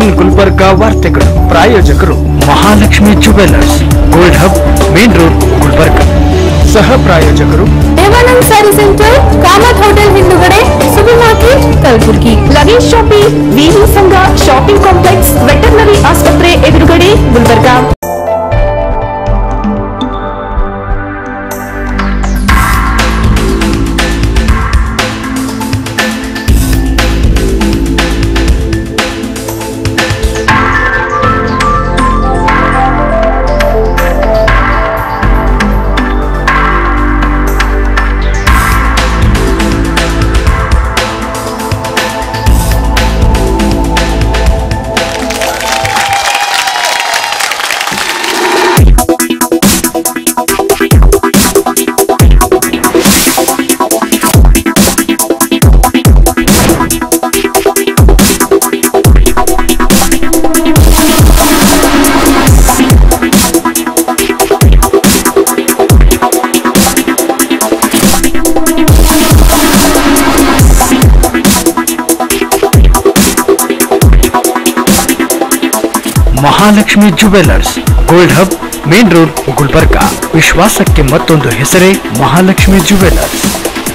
ಗುಲ್ಬರ್ಗಾ ವಾರ್ತೆಗಳು. ಪ್ರಾಯೋಜಕರು Mahalakshmi jewellers, gold hub, main road, Gulbarga. ಸಹ ಪ್ರಾಯೋಜಕರು ದೇವಾನಂದ್ ಸ್ಯಾರಿ ಸೆಂಟರ್, ಕಾಮತ್ ಹೋಟೆಲ್ ಹಿಂದುಗಡೆ, super market, Kalaburagi. Luggage shopping, ವಿವಿ ಸಂಘ ಶಾಪಿಂಗ್ ಕಾಂಪ್ಲೆಕ್ಸ್, ವೆಟರ್ನರಿ ಆಸ್ಪತ್ರೆ ಎದುರುಗಡೆ, Gulbarga. Mahalakshmi jewellers, gold hub, main road, Gulbarga. ವಿಶ್ವಾಸಕ್ಕೆ ಮತ್ತೊಂದು ಹೆಸರೇ ಮಹಾಲಕ್ಷ್ಮಿ ಜುವೆಲ್ಲರ್ಸ್.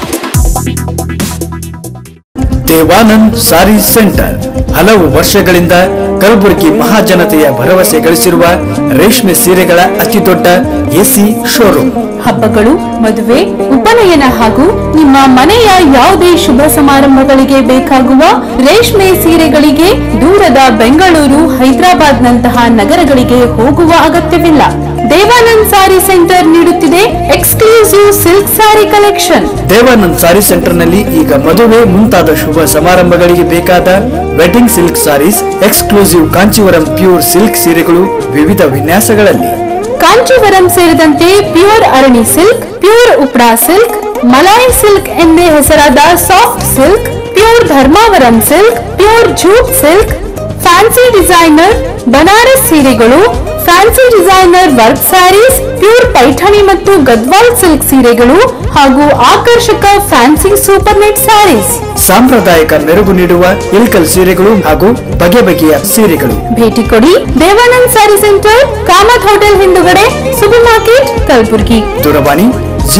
ದೇವಾನಂದ್ ಸಾರಿ ಸೆಂಟರ್ ಹಲವು ವರ್ಷಗಳಿಂದ ಕಲಬುರಗಿ ಮಹಾಜನತೆಯ ಭರವಸೆ ಗಳಿಸಿರುವ ರೇಷ್ಮೆ ಸೀರೆಗಳ ಅತಿದೊಡ್ಡ ಎಸಿ ಶೋರೂಮ್. ಹಬ್ಬಗಳು, ಮದುವೆ, ಉಪನಯನ ಹಾಗೂ ನಿಮ್ಮ ಮನೆಯ ಯಾವುದೇ ಶುಭ ಸಮಾರಂಭಗಳಿಗೆ ಬೇಕಾಗುವ ರೇಷ್ಮೆ ಸೀರೆಗಳಿಗೆ ದೂರದ ಬೆಂಗಳೂರು, ಹೈದರಾಬಾದ್ ನಂತಹ ನಗರಗಳಿಗೆ ಹೋಗುವ ಅಗತ್ಯವಿಲ್ಲ. ದೇವಾನಂದ್ ಸಾರಿ ಸೆಂಟರ್ ನೀಡುತ್ತಿದೆ exclusive silk sari collection. Devanand sari centre ನಲ್ಲಿ ಈಗ ಮದುವೆ ಮುಂತಾದ ಶುಭ ಸಮಾರಂಭಗಳಿಗೆ ಬೇಕಾದ wedding silk saris, exclusive Kanjeevaram pure silk ಸೀರೆಗಳು ವಿವಿಧ ವಿನ್ಯಾಸಗಳಲ್ಲಿ. ಕಾಂಚೀವರಂ ಸೇರಿದಂತೆ ಪ್ಯೂರ್ ಅರಣಿ ಸಿಲ್ಕ್, ಪ್ಯೂರ್ ಉಪ್ರಾ ಸಿಲ್ಕ್, ಮಲಾಯಿ ಸಿಲ್ಕ್ ಎಂದೇ ಹೆಸರಾದ soft silk, pure Dharmavaram silk, pure jute silk, fancy designer Banaras ಸೀರೆಗಳು, fancy designer work saris, pure Paithani ಮತ್ತು ಗದ್ವಾಲ್ ಸಿಲ್ಕ್ ಸೀರೆಗಳು ಹಾಗೂ ಆಕರ್ಷಕ ಫ್ಯಾನ್ಸಿ ಸೂಪರ್ ನೆಟ್ ಸ್ಯಾರೀಸ್. ಸಾಂಪ್ರದಾಯಿಕ ಮೆರುಗು ನೀಡುವ ಇಲ್ಕಲ್ ಸೀರೆಗಳು ಹಾಗೂ ಬಗೆ ಬಗೆಯ ಸೀರೆಗಳು. ಭೇಟಿ ಕೊಡಿ ದೇವಾನಂದ್ ಸ್ಯಾರಿ ಸೆಂಟರ್, ಕಾಮತ್ ಹೋಟೆಲ್ ಹಿಂದುಗಡೆ, ಸೂಪರ್ ಮಾರ್ಕೆಟ್, ಕಲಬುರ್ಗಿ. ದೂರವಾಣಿ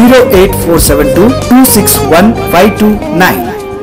08472261529.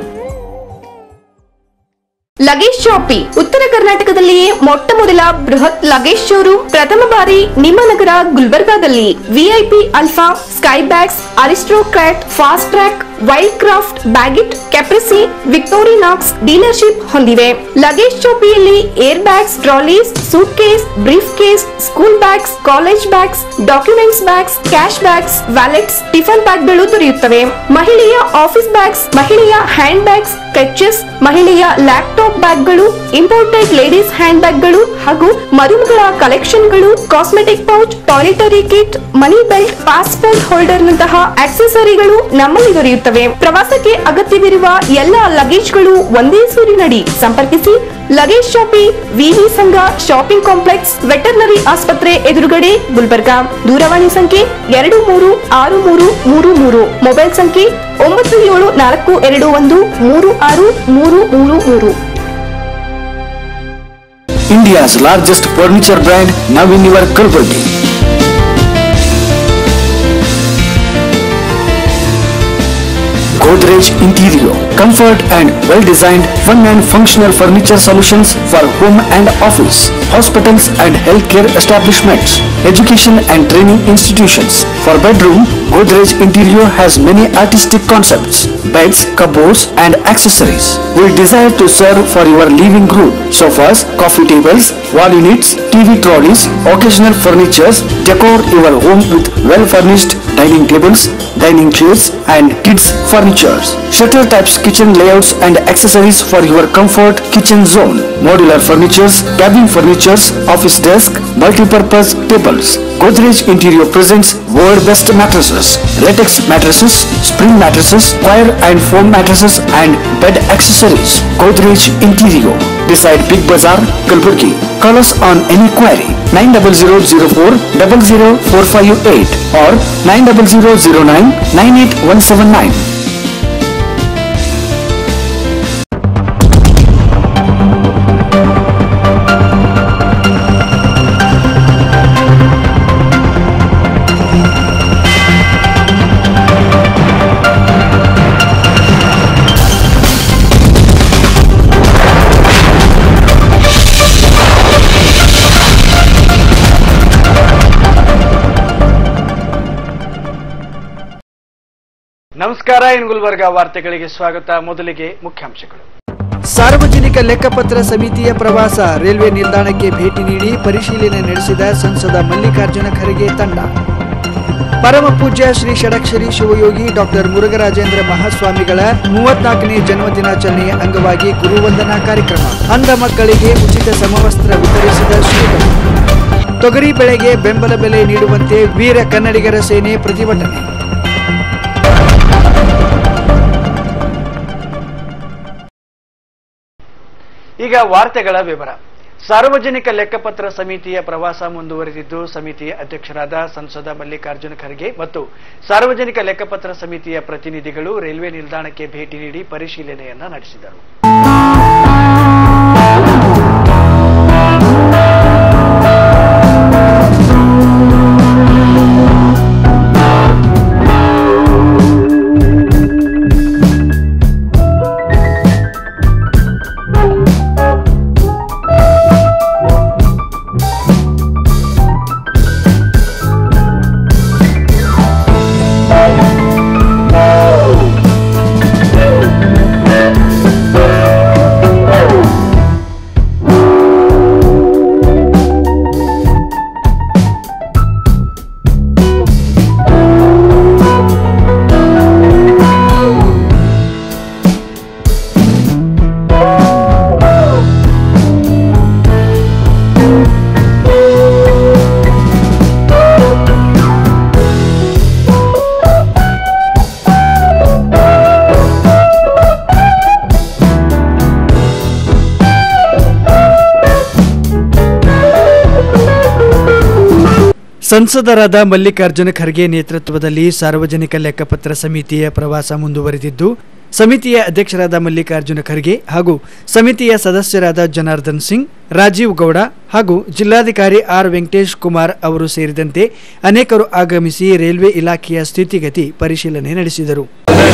ಲಗೇಜ್ ಶಾಪಿಂಗ್ ಉತ್ತರ ಕರ್ನಾಟಕದಲ್ಲಿಯೇ ಮೊಟ್ಟ ಮೊದಲ ಬೃಹತ್ ಲಗೇಜ್ ಶೋರೂಮ್ ಪ್ರಥಮ ಬಾರಿ ನಿಮ್ಮ ನಗರ ಗುಲ್ಬರ್ಗಾದಲ್ಲಿ. VIP Alfa, sky bags, Aristocrat, fast track, wild craft, Baggit, Caprese, Victorinox dealership ಹೊಂದಿವೆ. ಲಗೇಜ್ ಶಾಪಿಯಲ್ಲಿ air bags, trolleys, suitcase, briefcase, school bags, college bags, documents bags, cash bags, wallets, tiffin ಬ್ಯಾಗ್ಗಳು ದೊರೆಯುತ್ತವೆ. ಮಹಿಳೆಯ office bags, ಮಹಿಳೆಯ handbags, clutches, ಮಹಿಳೆಯ laptop ಬ್ಯಾಗ್ಗಳು, imported ladies hand ಬ್ಯಾಗ್ಗಳು ಹಾಗೂ ಮರುಮಗಳ ಕಲೆಕ್ಷನ್ಗಳು, cosmetic pouch, toiletry kit, money belt, passport holder ನಂತಹ ಆಕ್ಸೆಸರಿಗಳು ನಮ್ಮಲ್ಲಿ ದೊರೆಯುತ್ತವೆ. ಪ್ರವಾಸಕ್ಕೆ ಅಗತ್ಯವಿರುವ ಎಲ್ಲ ಲಗೇಜ್ಗಳು ಒಂದೇ ಸೂರಿನಡಿ. ಸಂಪರ್ಕಿಸಿ ಲಗೇಜ್ ಶಾಪಿಂಗ್, ವಿವಿ ಸಂಘ ಶಾಪಿಂಗ್ ಕಾಂಪ್ಲೆಕ್ಸ್, ವೆಟರ್ನರಿ ಆಸ್ಪತ್ರೆ ಎದುರುಗಡೆ, ಗುಲ್ಬರ್ಗಾ. ದೂರವಾಣಿ ಸಂಖ್ಯೆ 236333. ಮೊಬೈಲ್ ಸಂಖ್ಯೆ 9742213633. India's largest furniture brand now in your Kalaburgi. Godrej Interior, comfort and well-designed, fun and functional furniture solutions for home and office, hospitals and healthcare establishments, education and training institutions. For bedroom, Godrej Interior has many artistic concepts, beds, cupboards and accessories. We desire to serve for your living room, sofas, coffee tables, wall units, TV trolleys, occasional furnitures. Decor your home with well-furnished dining tables, dining chairs and kids furniture. Shutter types kitchen layouts and accessories for your comfort kitchen zone. Modular furnitures, cabin furnitures, office desk, multi-purpose tables. Godrej Interior presents world best mattresses, latex mattresses, spring mattresses, wire and foam mattresses and bed accessories. Godrej Interior, beside Big Bazaar, Kalaburgi. Call us on any query 90004 00458 or 90009 98179. ನಮಸ್ಕಾರ. ಇನ್ ಗುಲ್ಬರ್ಗಾ ವಾರ್ತೆಗಳಿಗೆ ಸ್ವಾಗತ. ಮೊದಲಿಗೆ ಮುಖ್ಯಾಂಶಗಳು. ಸಾರ್ವಜನಿಕ ಲೆಕ್ಕಪತ್ರ ಸಮಿತಿಯ ಪ್ರವಾಸ, railway ನಿಲ್ದಾಣಕ್ಕೆ ಭೇಟಿ ನೀಡಿ ಪರಿಶೀಲನೆ ನಡೆಸಿದ ಸಂಸದ ಮಲ್ಲಿಕಾರ್ಜುನ ಖರ್ಗೆ ತಂಡ. ಪರಮ ಪೂಜ್ಯ ಶ್ರೀ ಷಡಕ್ಷರಿ ಶಿವಯೋಗಿ ಡಾಕ್ಟರ್ ಮುರುಘರಾಜೇಂದ್ರ ಮಹಾಸ್ವಾಮಿಗಳ 34ನೇ ಜನ್ಮದಿನಾಚರಣೆಯ ಅಂಗವಾಗಿ ಗುರುವಂದನಾ ಕಾರ್ಯಕ್ರಮ. ಅಂಧ ಮಕ್ಕಳಿಗೆ ಉಚಿತ ಸಮವಸ್ತ್ರ ವಿತರಿಸಿದ ಶ್ರೀಗಳು. ತೊಗರಿ ಬೆಳೆಗೆ ಬೆಂಬಲ ಬೆಲೆ ನೀಡುವಂತೆ ವೀರ ಕನ್ನಡಿಗರ ಸೇನೆ ಪ್ರತಿಭಟನೆ. ಈಗ ವಾರ್ತೆಗಳ ವಿವರ. ಸಾರ್ವಜನಿಕ ಲೆಕ್ಕಪತ್ರ ಸಮಿತಿಯ ಪ್ರವಾಸ ಮುಂದುವರೆದಿದ್ದು, ಸಮಿತಿಯ ಅಧ್ಯಕ್ಷರಾದ ಸಂಸದ ಮಲ್ಲಿಕಾರ್ಜುನ ಖರ್ಗೆ ಮತ್ತು ಸಾರ್ವಜನಿಕ ಲೆಕ್ಕಪತ್ರ ಸಮಿತಿಯ ಪ್ರತಿನಿಧಿಗಳು ರೈಲ್ವೆ ನಿಲ್ದಾಣಕ್ಕೆ ಭೇಟಿ ನೀಡಿ ಪರಿಶೀಲನೆಯನ್ನ ನಡೆಸಿದರು. ಸಂಸದರಾದ ಮಲ್ಲಿಕಾರ್ಜುನ ಖರ್ಗೆ ನೇತೃತ್ವದಲ್ಲಿ ಸಾರ್ವಜನಿಕ ಲೆಕ್ಕಪತ್ರ ಸಮಿತಿಯ ಪ್ರವಾಸ ಮುಂದುವರೆದಿದ್ದು, ಸಮಿತಿಯ ಅಧ್ಯಕ್ಷರಾದ ಮಲ್ಲಿಕಾರ್ಜುನ ಖರ್ಗೆ ಹಾಗೂ ಸಮಿತಿಯ ಸದಸ್ಯರಾದ ಜನಾರ್ದನ್ ಸಿಂಗ್, ರಾಜೀವ್ ಗೌಡ ಹಾಗೂ ಜಿಲ್ಲಾಧಿಕಾರಿ ಆರ್ ವೆಂಕಟೇಶ್ ಕುಮಾರ್ ಅವರು ಸೇರಿದಂತೆ ಅನೇಕರು ಆಗಮಿಸಿ ರೈಲ್ವೆ ಇಲಾಖೆಯ ಸ್ಥಿತಿಗತಿ ಪರಿಶೀಲನೆ ನಡೆಸಿದರು.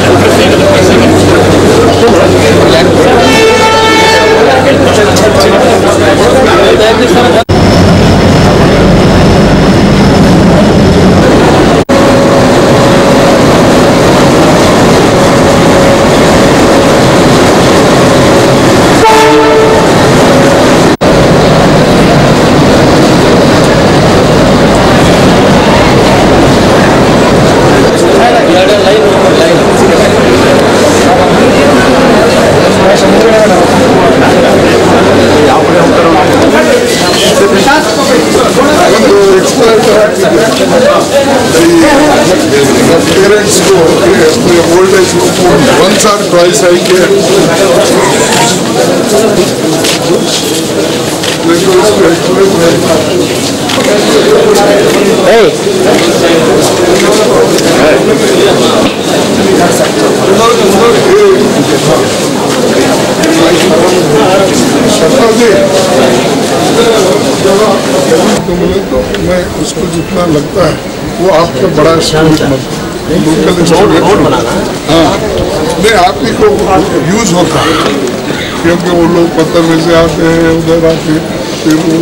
Parents go old age once or twice I can. Hey. तो मैं उसको जितना लगता है वो आपका बड़ा स्टूडेंट मत लोकल स्टूडेंट बनाना। हाँ नहीं आप ही को यूज होता है क्योंकि वो लोग पत्थर में से आते हैं उधर आते हैं फिर वो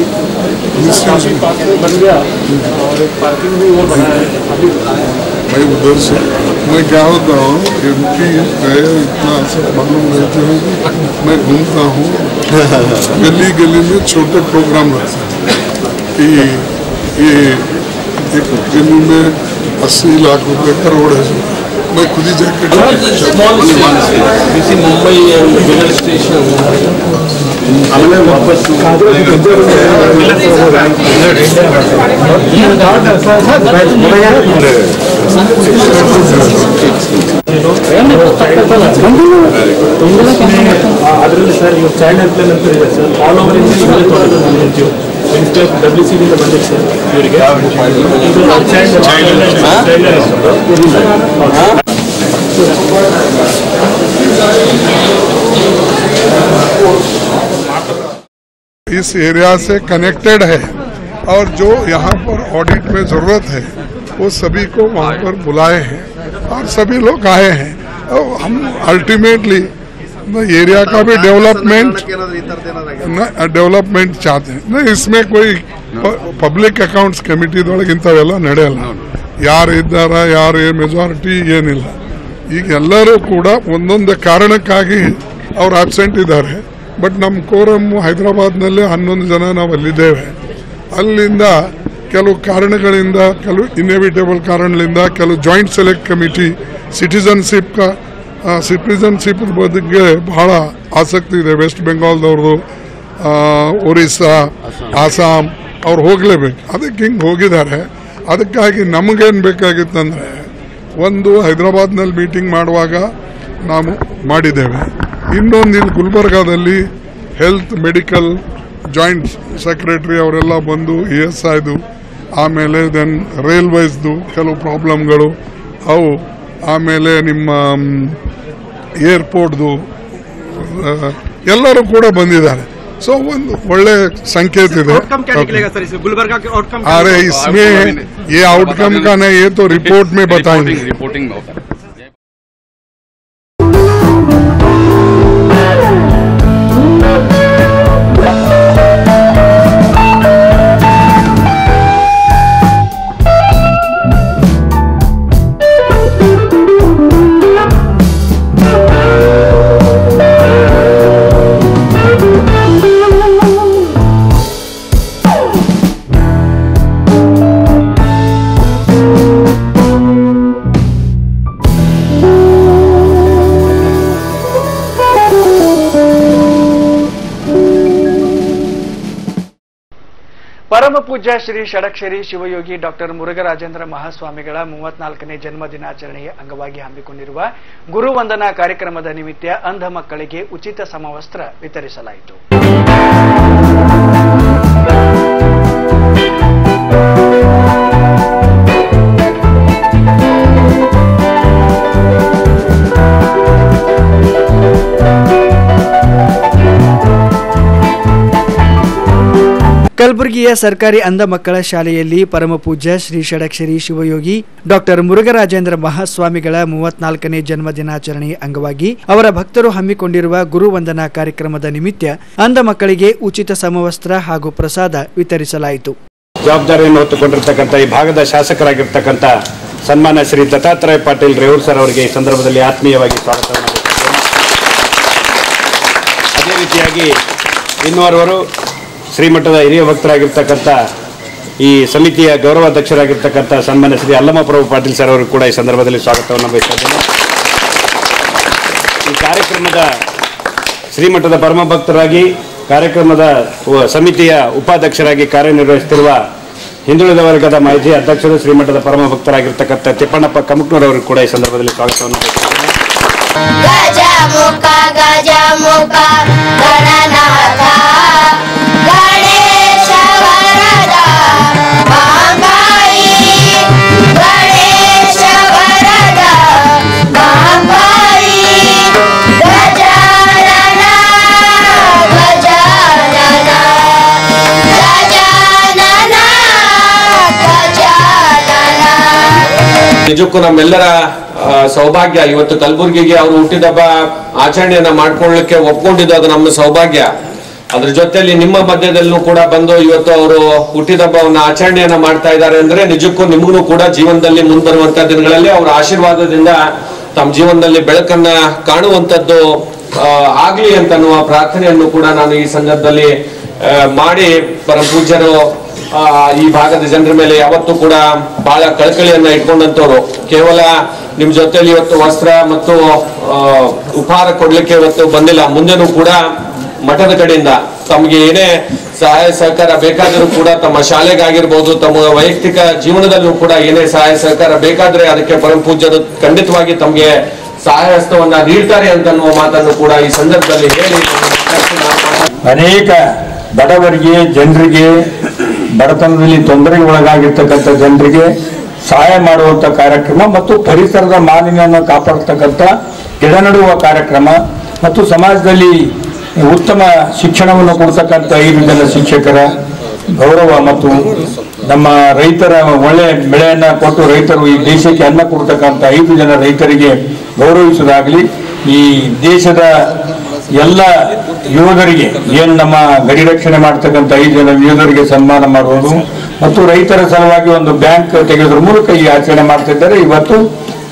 पार्किंग भी वो बना है भाई उधर से मैं क्या होता हूँ इनकी इतना सब मालूम रहते हैं मैं घूमता हूँ गली गली में छोटे प्रोग्राम रहते हैं ये एक गली में 80 लाख रुपए करोड़ है मैं खुद ही जैकेट मुंबई स्टेशन वापस ಅದರಲ್ಲಿ ಸರ್ ಈಗ ಚೈಲ್ಡ್ ಹೆಲ್ಪ್ ಲೈನ್ ಅಂತ ಇದೆ sir, all over India WCD ಬಂದಿದೆ ಸರ್ ಇವರಿಗೆ. इस एरिया से कनेक्टेड है और जो यहाँ पर ऑडिट में जरूरत है वो सभी को वहाँ पर बुलाए हैं और सभी लोग आए हैं। और हम अल्टीमेटली एरिया का भी डेवलपमेंट चाहते हैं नहीं इसमें कोई पब्लिक अकाउंट्स कमिटी इंथवेಲ್ಲ ನಡೆಯಲ್ಲ ಯಾರು ಇದ್ದಾರ ಯಾರು ಮೆಜಾರಿಟಿ ಏನಿಲ್ಲ ಈಗ ಎಲ್ಲರೂ ಕೂಡ ಒಂದೊಂದು ಕಾರಣಕ್ಕಾಗಿ ಅವ್ರು ಆಬ್ಸೆಂಟ್ ಇದ್ದಾರೆ. ಬಟ್ ನಮ್ಮ ಕೋರಮ್ ಹೈದರಾಬಾದ್ನಲ್ಲಿ 11 ಜನ ನಾವು ಅಲ್ಲಿದ್ದೇವೆ. ಅಲ್ಲಿಂದ ಕೆಲವು ಕಾರಣಗಳಿಂದ, ಕೆಲವು ಇನ್ಎವಿಟೇಬಲ್ ಕಾರಣಗಳಿಂದ, ಕೆಲವು ಜಾಯಿಂಟ್ ಸೆಲೆಕ್ಟ್ ಕಮಿಟಿ ಸಿಟಿಸನ್ಶಿಪ್ ಬಗ್ಗೆ ಬಹಳ ಆಸಕ್ತಿ ಇದೆ. ವೆಸ್ಟ್ ಬೆಂಗಾಲ್ದವ್ರದ್ದು, ಒರಿಸ್ಸಾ, ಆಸಾಂ ಅವ್ರು ಹೋಗಲೇಬೇಕು. ಅದಕ್ಕೆ ಹಿಂಗೆ ಹೋಗಿದ್ದಾರೆ. ಅದಕ್ಕಾಗಿ ನಮಗೇನು ಬೇಕಾಗಿತ್ತಂದರೆ, ಒಂದು ಹೈದರಾಬಾದ್ನಲ್ಲಿ ಮೀಟಿಂಗ್ ಮಾಡುವಾಗ ನಾವು ಮಾಡಿದ್ದೇವೆ. ಇನ್ನೊಂದು ಇಲ್ಲಿ ಗುಲ್ಬರ್ಗಾದಲ್ಲಿ ಹೆಲ್ತ್ ಮೆಡಿಕಲ್ ಜಾಯಿಂಟ್ ಸೆಕ್ರೆಟರಿ ಅವರೆಲ್ಲ ಬಂದು ESIದು, ಆಮೇಲೆ ದೆನ್ ರೈಲ್ವೇಸ್ದು ಕೆಲವು ಪ್ರಾಬ್ಲಮ್ಗಳು ಅವು, ಆಮೇಲೆ ನಿಮ್ಮ ಏರ್ಪೋರ್ಟ್ದು ಎಲ್ಲರೂ ಕೂಡ ಬಂದಿದ್ದಾರೆ. सो ಒಳ್ಳೆ संकेत है। अरे इसमें ये आउटकम का नहीं, ये तो रिपोर्ट में बताएंगे। ಪರಮ ಪೂಜ್ಯ ಶ್ರೀ ಷಡಕ್ಷರಿ ಶಿವಯೋಗಿ ಡಾಕ್ಟರ್ ಮುರುಘರಾಜೇಂದ್ರ ಮಹಾಸ್ವಾಮಿಗಳ 34ನೇ ಜನ್ಮ ದಿನಾಚರಣೆಯ ಅಂಗವಾಗಿ ಹಮ್ಮಿಕೊಂಡಿರುವ ಗುರುವಂದನಾ ಕಾರ್ಯಕ್ರಮದ ನಿಮಿತ್ತ ಅಂಧ ಮಕ್ಕಳಿಗೆ ಉಚಿತ ಸಮವಸ್ತ್ರ ವಿತರಿಸಲಾಯಿತು. ಕಲಬುರಗಿಯ ಸರ್ಕಾರಿ ಅಂಧ ಮಕ್ಕಳ ಶಾಲೆಯಲ್ಲಿ ಪರಮ ಪೂಜ್ಯ ಶ್ರೀ ಷಡಕ್ಷರಿ ಶಿವಯೋಗಿ ಡಾಕ್ಟರ್ ಮುರುಘರಾಜೇಂದ್ರ ಮಹಾಸ್ವಾಮಿಗಳ 34ನೇ ಜನ್ಮ ದಿನಾಚರಣೆ ಅಂಗವಾಗಿ ಅವರ ಭಕ್ತರು ಹಮ್ಮಿಕೊಂಡಿರುವ ಗುರುವಂದನಾ ಕಾರ್ಯಕ್ರಮದ ನಿಮಿತ್ತ ಅಂಧ ಮಕ್ಕಳಿಗೆ ಉಚಿತ ಸಮವಸ್ತ್ರ ಹಾಗೂ ಪ್ರಸಾದ ವಿತರಿಸಲಾಯಿತು. ಜವಾಬ್ದಾರಿಯನ್ನು ಹೊತ್ತುಕೊಂಡಿರತಕ್ಕಂಥ ಈ ಭಾಗದ ಶಾಸಕರಾಗಿರ್ತಕ್ಕಂಥ ಸನ್ಮಾನ್ಯ ಶ್ರೀ ದತ್ತಾತ್ರೇಯ ಪಾಟೀಲ್ ರೇವೂರ್ ಸರ್ ಅವರಿಗೆ ಈ ಸಂದರ್ಭದಲ್ಲಿ ಆತ್ಮೀಯವಾಗಿ ಸ್ವಾಗತವನ್ನು ನೀಡುತ್ತೇನೆ. ಅದೇ ರೀತಿಯಾಗಿ ಇನ್ನೋರ್ವರು ಶ್ರೀಮಠದ ಹಿರಿಯ ಭಕ್ತರಾಗಿರ್ತಕ್ಕಂಥ ಈ ಸಮಿತಿಯ ಗೌರವಾಧ್ಯಕ್ಷರಾಗಿರ್ತಕ್ಕಂಥ ಸನ್ಮಾನ್ಯ ಶ್ರೀ ಅಲ್ಲಮಪ್ರಭು ಪಾಟೀಲ್ ಸರ್ ಅವರು ಕೂಡ ಈ ಸಂದರ್ಭದಲ್ಲಿ ಸ್ವಾಗತವನ್ನು ಬಯಸಿದ್ದೇನೆ. ಈ ಕಾರ್ಯಕ್ರಮದ ಶ್ರೀಮಠದ ಪರಮ ಭಕ್ತರಾಗಿ ಕಾರ್ಯಕ್ರಮದ ಸಮಿತಿಯ ಉಪಾಧ್ಯಕ್ಷರಾಗಿ ಕಾರ್ಯನಿರ್ವಹಿಸುತ್ತಿರುವ ಹಿಂದುಳಿದ ವರ್ಗದ ಮಾಜಿ ಅಧ್ಯಕ್ಷರು ಶ್ರೀಮಠದ ಪರಮ ಭಕ್ತರಾಗಿರ್ತಕ್ಕಂಥ ತಿಪ್ಪಣ್ಣಪ್ಪ ಕಮಕ್ನೂರ್ ಅವರು ಕೂಡ ಈ ಸಂದರ್ಭದಲ್ಲಿ ಸ್ವಾಗತವನ್ನು ಬಯಸಿದ್ದೇನೆ. ನಿಜಕ್ಕೂ ನಮ್ಮೆಲ್ಲರ ಸೌಭಾಗ್ಯ. ಇವತ್ತು ಕಲಬುರಗಿಗೆ ಅವರು ಹುಟ್ಟಿದಬ್ಬ ಆಚರಣೆಯನ್ನ ಮಾಡ್ಕೊಳ್ಳಲಿಕ್ಕೆ ಒಪ್ಕೊಂಡಿದ್ದು ಅದು ನಮ್ಮ ಸೌಭಾಗ್ಯ. ಅದ್ರ ಜೊತೆಯಲ್ಲಿ ನಿಮ್ಮ ಮಧ್ಯದಲ್ಲೂ ಕೂಡ ಬಂದು ಇವತ್ತು ಅವರು ಹುಟ್ಟಿದಬ್ಬವನ್ನ ಆಚರಣೆಯನ್ನ ಮಾಡ್ತಾ ಇದ್ದಾರೆ ಅಂದ್ರೆ ನಿಜಕ್ಕೂ ನಿಮಗೂ ಕೂಡ ಜೀವನದಲ್ಲಿ ಮುಂಬರುವಂತ ದಿನಗಳಲ್ಲಿ ಅವರ ಆಶೀರ್ವಾದದಿಂದ ತಮ್ಮ ಜೀವನದಲ್ಲಿ ಬೆಳಕನ್ನ ಕಾಣುವಂತದ್ದು ಆಗ್ಲಿ ಅಂತನ್ನುವ ಪ್ರಾರ್ಥನೆಯನ್ನು ಕೂಡ ನಾನು ಈ ಸಂದರ್ಭದಲ್ಲಿ ಮಾಡಿ ಪರಮ ಪೂಜ್ಯರು ಈ ಭಾಗದ ಜನರ ಮೇಲೆ ಯಾವತ್ತೂ ಕೂಡ ಬಹಳ ಕಳಕಳಿಯನ್ನ ಇಟ್ಕೊಂಡಂತವ್ರು. ಕೇವಲ ನಿಮ್ ಜೊತೆಲಿ ಇವತ್ತು ವಸ್ತ್ರ ಮತ್ತು ಉಪಹಾರ ಕೊಡ್ಲಿಕ್ಕೆ ಇವತ್ತು ಬಂದಿಲ್ಲ, ಮುಂದೆನೂ ಕೂಡ ಮಠದ ಕಡೆಯಿಂದ ತಮಗೆ ಏನೇ ಸಹಾಯ ಸಹಕಾರ ಬೇಕಾದರೂ ಕೂಡ ತಮ್ಮ ಶಾಲೆಗಾಗಿರ್ಬೋದು, ತಮ್ಮ ವೈಯಕ್ತಿಕ ಜೀವನದಲ್ಲೂ ಕೂಡ ಏನೇ ಸಹಾಯ ಸಹಕಾರ ಬೇಕಾದ್ರೆ ಅದಕ್ಕೆ ಪರಮ ಪೂಜ್ಯರು ಖಂಡಿತವಾಗಿ ತಮಗೆ ಸಹಾಯ ಹಸ್ತವನ್ನ ನೀಡ್ತಾರೆ ಅಂತನ್ನುವ ಮಾತನ್ನು ಕೂಡ ಈ ಸಂದರ್ಭದಲ್ಲಿ ಹೇಳಿ, ಅನೇಕ ಬಡವರಿಗೆ, ಜನರಿಗೆ, ಬಡತನದಲ್ಲಿ ತೊಂದರೆಗೆ ಒಳಗಾಗಿರ್ತಕ್ಕಂಥ ಜನರಿಗೆ ಸಹಾಯ ಮಾಡುವಂತ ಕಾರ್ಯಕ್ರಮ ಮತ್ತು ಪರಿಸರದ ಮಾಲಿನ್ಯವನ್ನು ಕಾಪಾಡತಕ್ಕಂಥ ಗಿಡ ನೆಡುವ ಕಾರ್ಯಕ್ರಮ ಮತ್ತು ಸಮಾಜದಲ್ಲಿ ಉತ್ತಮ ಶಿಕ್ಷಣವನ್ನು ಕೊಡ್ತಕ್ಕಂಥ 5 ಜನ ಶಿಕ್ಷಕರ ಗೌರವ ಮತ್ತು ನಮ್ಮ ರೈತರ ಒಳ್ಳೆ ಬೆಳೆಯನ್ನ ಕೊಟ್ಟು ರೈತರು ಈ ದೇಶಕ್ಕೆ ಅನ್ನ ಕೊಡ್ತಕ್ಕಂಥ 5 ಜನ ರೈತರಿಗೆ ಗೌರವಿಸುವುದಾಗಲಿ, ಈ ದೇಶದ ಎಲ್ಲ ಯೋಧರಿಗೆ ಏನು ನಮ್ಮ ಗಡಿ ರಕ್ಷಣೆ ಮಾಡ್ತಕ್ಕಂಥ 5 ಜನ ಯೋಧರಿಗೆ ಸನ್ಮಾನ ಮಾಡುವುದು ಮತ್ತು ರೈತರ ಸಲುವಾಗಿ ಒಂದು ಬ್ಯಾಂಕ್ ತೆಗೆಯೋದ್ರ ಮೂಲಕ ಈ ಆಚರಣೆ ಮಾಡ್ತಾ ಇದ್ದಾರೆ. ಇವತ್ತು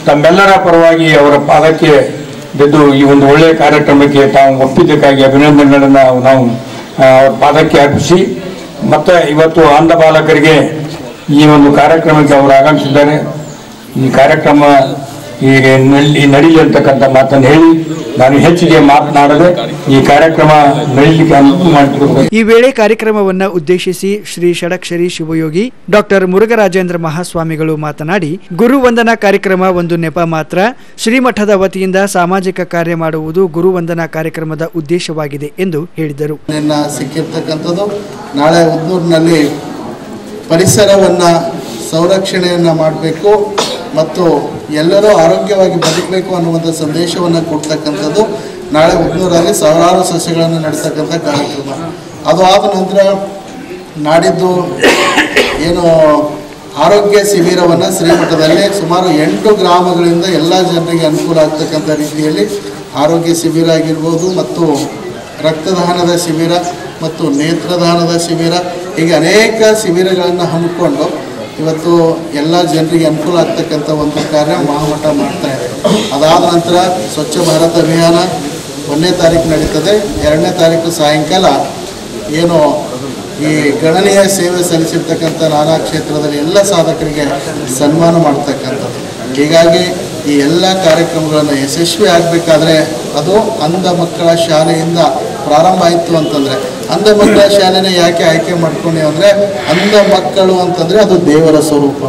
ತಮ್ಮೆಲ್ಲರ ಪರವಾಗಿ ಅವರ ಪಾದಕ್ಕೆ ಬಿದ್ದು ಈ ಒಂದು ಒಳ್ಳೆಯ ಕಾರ್ಯಕ್ರಮಕ್ಕೆ ತಾವು ಒಪ್ಪಿದ್ದಕ್ಕಾಗಿ ಅಭಿನಂದನೆಗಳನ್ನು ನಾವು ಅವರ ಪಾದಕ್ಕೆ ಅರ್ಪಿಸಿ, ಮತ್ತು ಇವತ್ತು ಅಂಧ ಬಾಲಕರಿಗೆ ಈ ಒಂದು ಕಾರ್ಯಕ್ರಮಕ್ಕೆ ಅವರು ಆಗಮಿಸಿದ್ದಾರೆ. ಈ ಕಾರ್ಯಕ್ರಮ ನಡೀಲಿ ಅಂತಕ್ಕಂಥ ಮಾತನ್ನು ಹೇಳಿ ನಾನು ಹೆಚ್ಚಿಗೆ ಮಾತನಾಡದೆ ಈ ಕಾರ್ಯಕ್ರಮ ನಡೀಲಿಕ್ಕೆ ಅನುಕೂಲ ಮಾಡಿಕೊಡಬೇಕು. ಈ ವೇಳೆ ಕಾರ್ಯಕ್ರಮವನ್ನು ಉದ್ದೇಶಿಸಿ ಶ್ರೀ ಷಡಕ್ಷರಿ ಶಿವಯೋಗಿ ಡಾಕ್ಟರ್ ಮುರುಘರಾಜೇಂದ್ರ ಮಹಾಸ್ವಾಮಿಗಳು ಮಾತನಾಡಿ, ಗುರುವಂದನಾ ಕಾರ್ಯಕ್ರಮ ಒಂದು ನೆಪ ಮಾತ್ರ. ಶ್ರೀಮಠದ ವತಿಯಿಂದ ಸಾಮಾಜಿಕ ಕಾರ್ಯ ಮಾಡುವುದು ಗುರುವಂದನಾ ಕಾರ್ಯಕ್ರಮದ ಉದ್ದೇಶವಾಗಿದೆ ಎಂದು ಹೇಳಿದರು. ಸಿಕ್ಕಿರ್ತಕ್ಕಂಥದ್ದು ನಾಳೆ ಉದ್ದೂರಿನಲ್ಲಿ ಪರಿಸರವನ್ನು ಸಂರಕ್ಷಣೆಯನ್ನು ಮಾಡಬೇಕು ಮತ್ತು ಎಲ್ಲರೂ ಆರೋಗ್ಯವಾಗಿ ಬದುಕಬೇಕು ಅನ್ನುವಂಥ ಸಂದೇಶವನ್ನು ಕೊಡ್ತಕ್ಕಂಥದ್ದು ನಾಳೆ ಉದ್ದೂರಲ್ಲಿ ಸಾವಿರಾರು ಸಸ್ಯಗಳನ್ನು ನಡೆಸ್ತಕ್ಕಂಥ ಕಾರ್ಯಕ್ರಮ. ಅದು ಆದ ನಂತರ ನಾಡಿದ್ದು ಏನು ಆರೋಗ್ಯ ಶಿಬಿರವನ್ನು ಶ್ರೀಮಠದಲ್ಲಿ ಸುಮಾರು 8 ಗ್ರಾಮಗಳಿಂದ ಎಲ್ಲ ಜನರಿಗೆ ಅನುಕೂಲ ಆಗ್ತಕ್ಕಂಥ ರೀತಿಯಲ್ಲಿ ಆರೋಗ್ಯ ಶಿಬಿರ ಆಗಿರ್ಬೋದು ಮತ್ತು ರಕ್ತದಾನದ ಶಿಬಿರ ಮತ್ತು ನೇತ್ರದಾನದ ಶಿಬಿರ ಹೀಗೆ ಅನೇಕ ಶಿಬಿರಗಳನ್ನು ಹಮ್ಮಿಕೊಂಡು ಇವತ್ತು ಎಲ್ಲ ಜನರಿಗೆ ಅನುಕೂಲ ಆಗ್ತಕ್ಕಂಥ ಒಂದು ಕಾರ್ಯ ಮಹಾಮಠ ಮಾಡ್ತಾ ಇದೆ. ಅದಾದ ನಂತರ ಸ್ವಚ್ಛ ಭಾರತ ಅಭಿಯಾನ 1ನೇ ತಾರೀಕು ನಡೀತದೆ. 2ನೇ ತಾರೀಕು ಸಾಯಂಕಾಲ ಏನು ಈ ಗಣನೀಯ ಸೇವೆ ಸಲ್ಲಿಸಿರ್ತಕ್ಕಂಥ ನಾನಾ ಕ್ಷೇತ್ರದಲ್ಲಿ ಎಲ್ಲ ಸಾಧಕರಿಗೆ ಸನ್ಮಾನ ಮಾಡ್ತಕ್ಕಂಥದ್ದು. ಹೀಗಾಗಿ ಈ ಎಲ್ಲ ಕಾರ್ಯಕ್ರಮಗಳನ್ನು ಯಶಸ್ವಿ ಆಗಬೇಕಾದ್ರೆ ಅದು ಅಂಧ ಮಕ್ಕಳ ಶಾಲೆಯಿಂದ ಪ್ರಾರಂಭ ಆಯಿತು ಅಂತಂದರೆ, ಅಂಧ ಮಕ್ಕಳ ಶಾಲೆನೇ ಯಾಕೆ ಆಯ್ಕೆ ಮಾಡ್ಕೊಂಡೆ ಅಂದರೆ, ಅಂಧ ಮಕ್ಕಳು ಅಂತಂದರೆ ಅದು ದೇವರ ಸ್ವರೂಪ.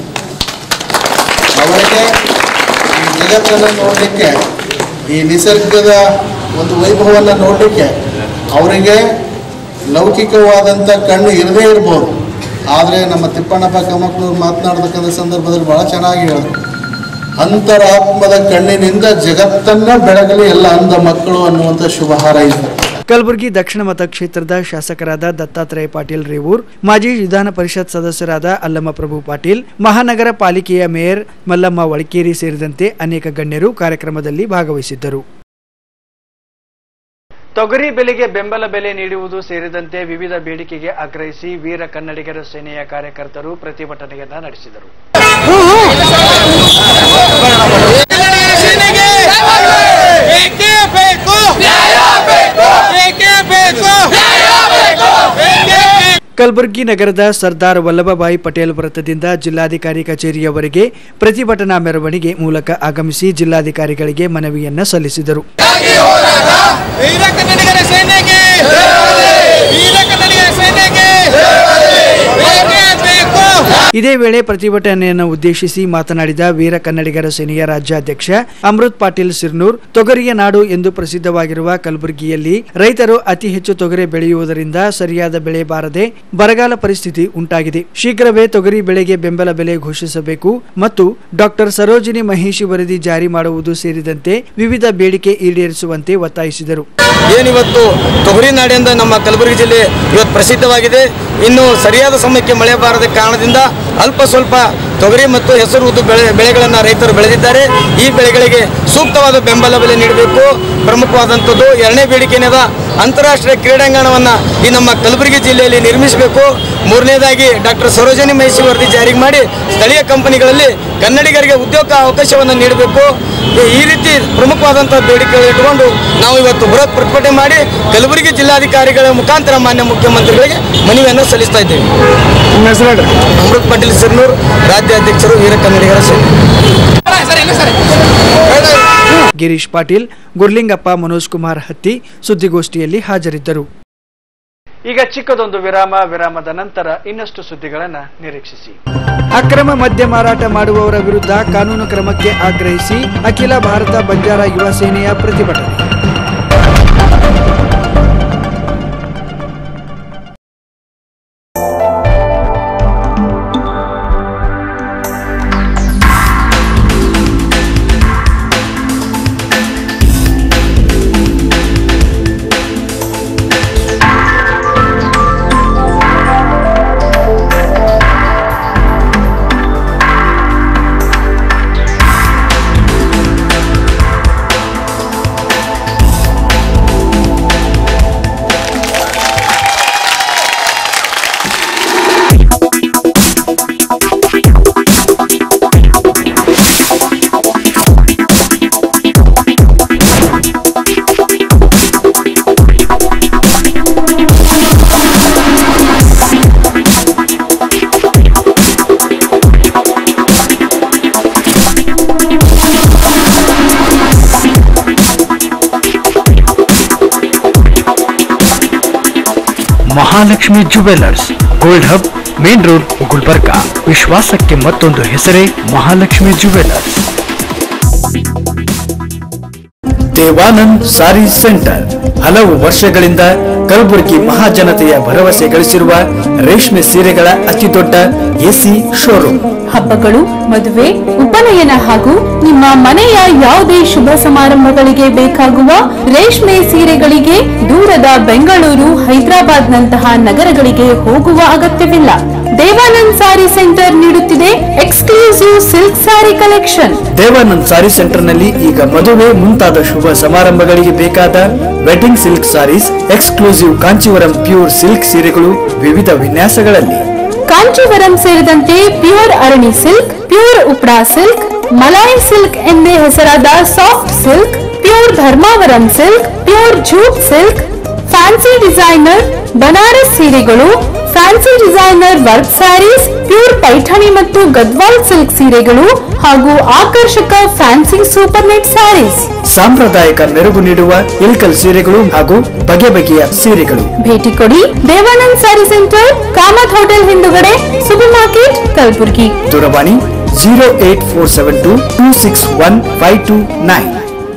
ಅವರಿಗೆ ಈ ಜಗತ್ತನ್ನು ನೋಡಲಿಕ್ಕೆ, ಈ ನಿಸರ್ಗದ ಒಂದು ವೈಭವವನ್ನು ನೋಡಲಿಕ್ಕೆ ಅವರಿಗೆ ಲೌಕಿಕವಾದಂಥ ಕಣ್ಣು ಇರದೇ ಇರ್ಬೋದು. ಆದರೆ ನಮ್ಮ ತಿಪ್ಪಣ್ಣಪ್ಪ ಕಮಕ್ನೂರು ಮಾತನಾಡ್ತಕ್ಕಂಥ ಸಂದರ್ಭದಲ್ಲಿ ಭಾಳ ಚೆನ್ನಾಗಿ ಹೇಳಿದ್ರು, ಅಂತರಾತ್ಮದ ಕಣ್ಣಿನಿಂದ ಜಗತ್ತನ್ನ ಬೆಳಗಲಿ ಎಲ್ಲ ಅಂಧ ಮಕ್ಕಳು ಅನ್ನುವಂಥ ಶುಭ ಹಾರೈಸಿದರು. ಕಲಬುರಗಿ ದಕ್ಷಿಣ ಮತಕ್ಷೇತ್ರದ ಶಾಸಕರಾದ ದತ್ತಾತ್ರೇಯ ಪಾಟೀಲ್ ರೇವೂರ್, ಮಾಜಿ ವಿಧಾನ ಪರಿಷತ್ ಸದಸ್ಯರಾದ ಅಲ್ಲಮ್ಮ ಪ್ರಭು ಪಾಟೀಲ್, ಮಹಾನಗರ ಪಾಲಿಕೆಯ ಮೇಯರ್ ಮಲ್ಲಮ್ಮ ವಳಕೇರಿ ಸೇರಿದಂತೆ ಅನೇಕ ಗಣ್ಯರು ಕಾರ್ಯಕ್ರಮದಲ್ಲಿ ಭಾಗವಹಿಸಿದ್ದರು. ತೊಗರಿ ಬೆಲೆಗೆ ಬೆಂಬಲ ಬೆಲೆ ನೀಡುವುದು ಸೇರಿದಂತೆ ವಿವಿಧ ಬೇಡಿಕೆಗೆ ಆಗ್ರಹಿಸಿ ವೀರ ಕನ್ನಡಿಗರ ಸೇನೆಯ ಕಾರ್ಯಕರ್ತರು ಪ್ರತಿಭಟನೆಯನ್ನ ನಡೆಸಿದರು. ಕಲಬುರಗಿ ನಗರದ ಸರ್ದಾರ್ ವಲ್ಲಭಭಾಯಿ ಪಟೇಲ್ ವೃತ್ತದಿಂದ ಜಿಲ್ಲಾಧಿಕಾರಿ ಕಚೇರಿಯವರೆಗೆ ಪ್ರತಿಭಟನಾ ಮೆರವಣಿಗೆ ಮೂಲಕ ಆಗಮಿಸಿ ಜಿಲ್ಲಾಧಿಕಾರಿಗಳಿಗೆ ಮನವಿಯನ್ನ ಸಲ್ಲಿಸಿದರು. ಇದೇ ವೇಳೆ ಪ್ರತಿಭಟನೆಯನ್ನು ಉದ್ದೇಶಿಸಿ ಮಾತನಾಡಿದ ವೀರ ಕನ್ನಡಿಗರ ಸೇನೆಯ ರಾಜ್ಯಾಧ್ಯಕ್ಷ ಅಮೃತ್ ಪಾಟೀಲ್ ಸಿರ್ನೂರ್, ತೊಗರಿಯ ನಾಡು ಎಂದು ಪ್ರಸಿದ್ಧವಾಗಿರುವ ಕಲಬುರಗಿಯಲ್ಲಿ ರೈತರು ಅತಿ ಹೆಚ್ಚು ತೊಗರಿ ಬೆಳೆಯುವುದರಿಂದ ಸರಿಯಾದ ಬೆಳೆ ಬಾರದೆ ಬರಗಾಲ ಪರಿಸ್ಥಿತಿ ಉಂಟಾಗಿದೆ. ಶೀಘ್ರವೇ ತೊಗರಿ ಬೆಳೆಗೆ ಬೆಂಬಲ ಬೆಲೆ ಘೋಷಿಸಬೇಕು ಮತ್ತು ಡಾಕ್ಟರ್ ಸರೋಜಿನಿ ಮಹಿಷಿ ವರದಿ ಜಾರಿ ಮಾಡುವುದು ಸೇರಿದಂತೆ ವಿವಿಧ ಬೇಡಿಕೆ ಈಡೇರಿಸುವಂತೆ ಒತ್ತಾಯಿಸಿದರು. ಏನಿವತ್ತು ತೊಗರಿ ನಾಡಿಂದ ನಮ್ಮ ಕಲಬುರಗಿ ಜಿಲ್ಲೆ ಇವತ್ತು ಪ್ರಸಿದ್ಧವಾಗಿದೆ. ಇನ್ನು ಸರಿಯಾದ ಸಮಯಕ್ಕೆ ಮಳೆ ಬಾರದ ಕಾರಣದಿಂದ ಅಲ್ಪ ಸ್ವಲ್ಪ ತೊಗರಿ ಮತ್ತು ಹೆಸರು ಉದ್ದು ಬೆಳೆಗಳನ್ನು ರೈತರು ಬೆಳೆದಿದ್ದಾರೆ. ಈ ಬೆಳೆಗಳಿಗೆ ಸೂಕ್ತವಾದ ಬೆಂಬಲ ಬೆಲೆ ನೀಡಬೇಕು ಪ್ರಮುಖವಾದಂಥದ್ದು. ಎರಡನೇ ಬೇಡಿಕೆ ಏನದ, ಅಂತಾರಾಷ್ಟ್ರೀಯ ಕ್ರೀಡಾಂಗಣವನ್ನು ಈ ನಮ್ಮ ಕಲಬುರಗಿ ಜಿಲ್ಲೆಯಲ್ಲಿ ನಿರ್ಮಿಸಬೇಕು. ಮೂರನೇದಾಗಿ ಡಾಕ್ಟರ್ ಸರೋಜಿನಿ ಮಹಿಷಿ ವರದಿ ಜಾರಿ ಮಾಡಿ ಸ್ಥಳೀಯ ಕಂಪನಿಗಳಲ್ಲಿ ಕನ್ನಡಿಗರಿಗೆ ಉದ್ಯೋಗ ಅವಕಾಶವನ್ನು ನೀಡಬೇಕು. ಈ ರೀತಿ ಪ್ರಮುಖವಾದಂಥ ಬೇಡಿಕೆಗಳು ಇಟ್ಟುಕೊಂಡು ನಾವು ಇವತ್ತು ಬೃಹತ್ ಪ್ರತಿಭಟನೆ ಮಾಡಿ ಕಲಬುರಗಿ ಜಿಲ್ಲಾಧಿಕಾರಿಗಳ ಮುಖಾಂತರ ಮಾನ್ಯ ಮುಖ್ಯಮಂತ್ರಿಗಳಿಗೆ ಮನವಿಯನ್ನು ಸಲ್ಲಿಸ್ತಾ ಇದ್ದೇವೆ. ಅಮೃತ್ ಪಾಟೀಲ್ ಸಿರ್ನೂರ್, ರಾಜ್ಯಾಧ್ಯಕ್ಷರು, ವೀರ ಕನ್ನಡಿಗರ ಸೇನೆ. ಗಿರೀಶ್ ಪಾಟೀಲ್, ಗುರ್ಲಿಂಗಪ್ಪ, ಮನೋಜ್ ಕುಮಾರ್ ಹತ್ತಿ ಸುದ್ದಿಗೋಷ್ಠಿಯಲ್ಲಿ ಹಾಜರಿದ್ದರು. ಈಗ ಚಿಕ್ಕದೊಂದು ವಿರಾಮ. ವಿರಾಮದ ನಂತರ ಇನ್ನಷ್ಟು ಸುದ್ದಿಗಳನ್ನ ನಿರೀಕ್ಷಿಸಿ. ಅಕ್ರಮ ಮದ್ಯ ಮಾರಾಟ ಮಾಡುವವರ ವಿರುದ್ಧ ಕಾನೂನು ಕ್ರಮಕ್ಕೆ ಆಗ್ರಹಿಸಿ ಅಖಿಲ ಭಾರತ ಬಂಜಾರ ಯುವ ಸೇನೆಯ ಪ್ರತಿಭಟನೆ. Mahalakshmi jewellers, gold hub, main road, Gulbarga. ವಿಶ್ವಾಸಕ್ಕೆ ಮತ್ತೊಂದು ಹೆಸರೇ ಮಹಾಲಕ್ಷ್ಮಿ ಜುವೆಲ್ಲರ್ಸ್. ದೇವಾನಂದ್ ಸಾರಿ ಸೆಂಟರ್ ಹಲವು ವರ್ಷಗಳಿಂದ ಕಲಬುರಗಿ ಮಹಾಜನತೆಯ ಭರವಸೆ ಗಳಿಸಿರುವ ರೇಷ್ಮೆ ಸೀರೆಗಳ ಅತಿದೊಡ್ಡ ಎಸಿ ಶೋರೂಮ್. ಹಬ್ಬಗಳು, ಮದುವೆ, ಉಪನಯನ ಹಾಗೂ ನಿಮ್ಮ ಮನೆಯ ಯಾವುದೇ ಶುಭ ಸಮಾರಂಭಗಳಿಗೆ ಬೇಕಾಗುವ ರೇಷ್ಮೆ ಸೀರೆಗಳಿಗೆ ದೂರದ ಬೆಂಗಳೂರು, ಹೈದರಾಬಾದ್ ನಂತಹ ನಗರಗಳಿಗೆ ಹೋಗುವ ಅಗತ್ಯವಿಲ್ಲ. ದೇವಾನಂದ್ ಸಾರಿ ಸೆಂಟರ್ ನೀಡುತ್ತಿದೆ exclusive silk sari collection. Devanand sari centre ನಲ್ಲಿ ಈಗ ಮದುವೆ ಮುಂತಾದ ಶುಭ ಸಮಾರಂಭಗಳಿಗೆ ಬೇಕಾದ wedding silk saris, exclusive Kanjeevaram pure silk ಸೀರೆಗಳು ವಿವಿಧ ವಿನ್ಯಾಸಗಳಲ್ಲಿ. ಕಾಂಚೀವರಂ ಸೇರಿದಂತೆ ಪ್ಯೂರ್ ಅರಣಿ ಸಿಲ್ಕ್, ಪ್ಯೂರ್ ಉಪ್ರಾ ಸಿಲ್ಕ್, ಮಲಾಯಿ ಸಿಲ್ಕ್ ಎಂದೇ ಹೆಸರಾದ soft silk, pure Dharmavaram silk, pure jute silk, fancy designer Banaras ಸೀರೆಗಳು, fancy designer work saris, pure Paithani ಮತ್ತು ಗದ್ವಾಲ್ ಸಿಲ್ಕ್ ಸೀರೆಗಳು ಹಾಗೂ ಆಕರ್ಷಕ ಫ್ಯಾನ್ಸಿ ಸೂಪರ್ ನೆಟ್ ಸ್ಯಾರೀಸ್. ಸಾಂಪ್ರದಾಯಿಕ ಮೆರುಗು ನೀಡುವ ಇಲ್ಕಲ್ ಸೀರೆಗಳು ಹಾಗೂ ಬಗೆ ಬಗೆಯ ಸೀರೆಗಳು. ಭೇಟಿ ಕೊಡಿ ದೇವಾನಂದ್ ಸ್ಯಾರಿ ಸೆಂಟರ್, ಕಾಮತ್ ಹೋಟೆಲ್ ಹಿಂದುಗಡೆ, ಸೂಪರ್ ಮಾರ್ಕೆಟ್, ಕಲಬುರಗಿ. ದೂರವಾಣಿ 08472 261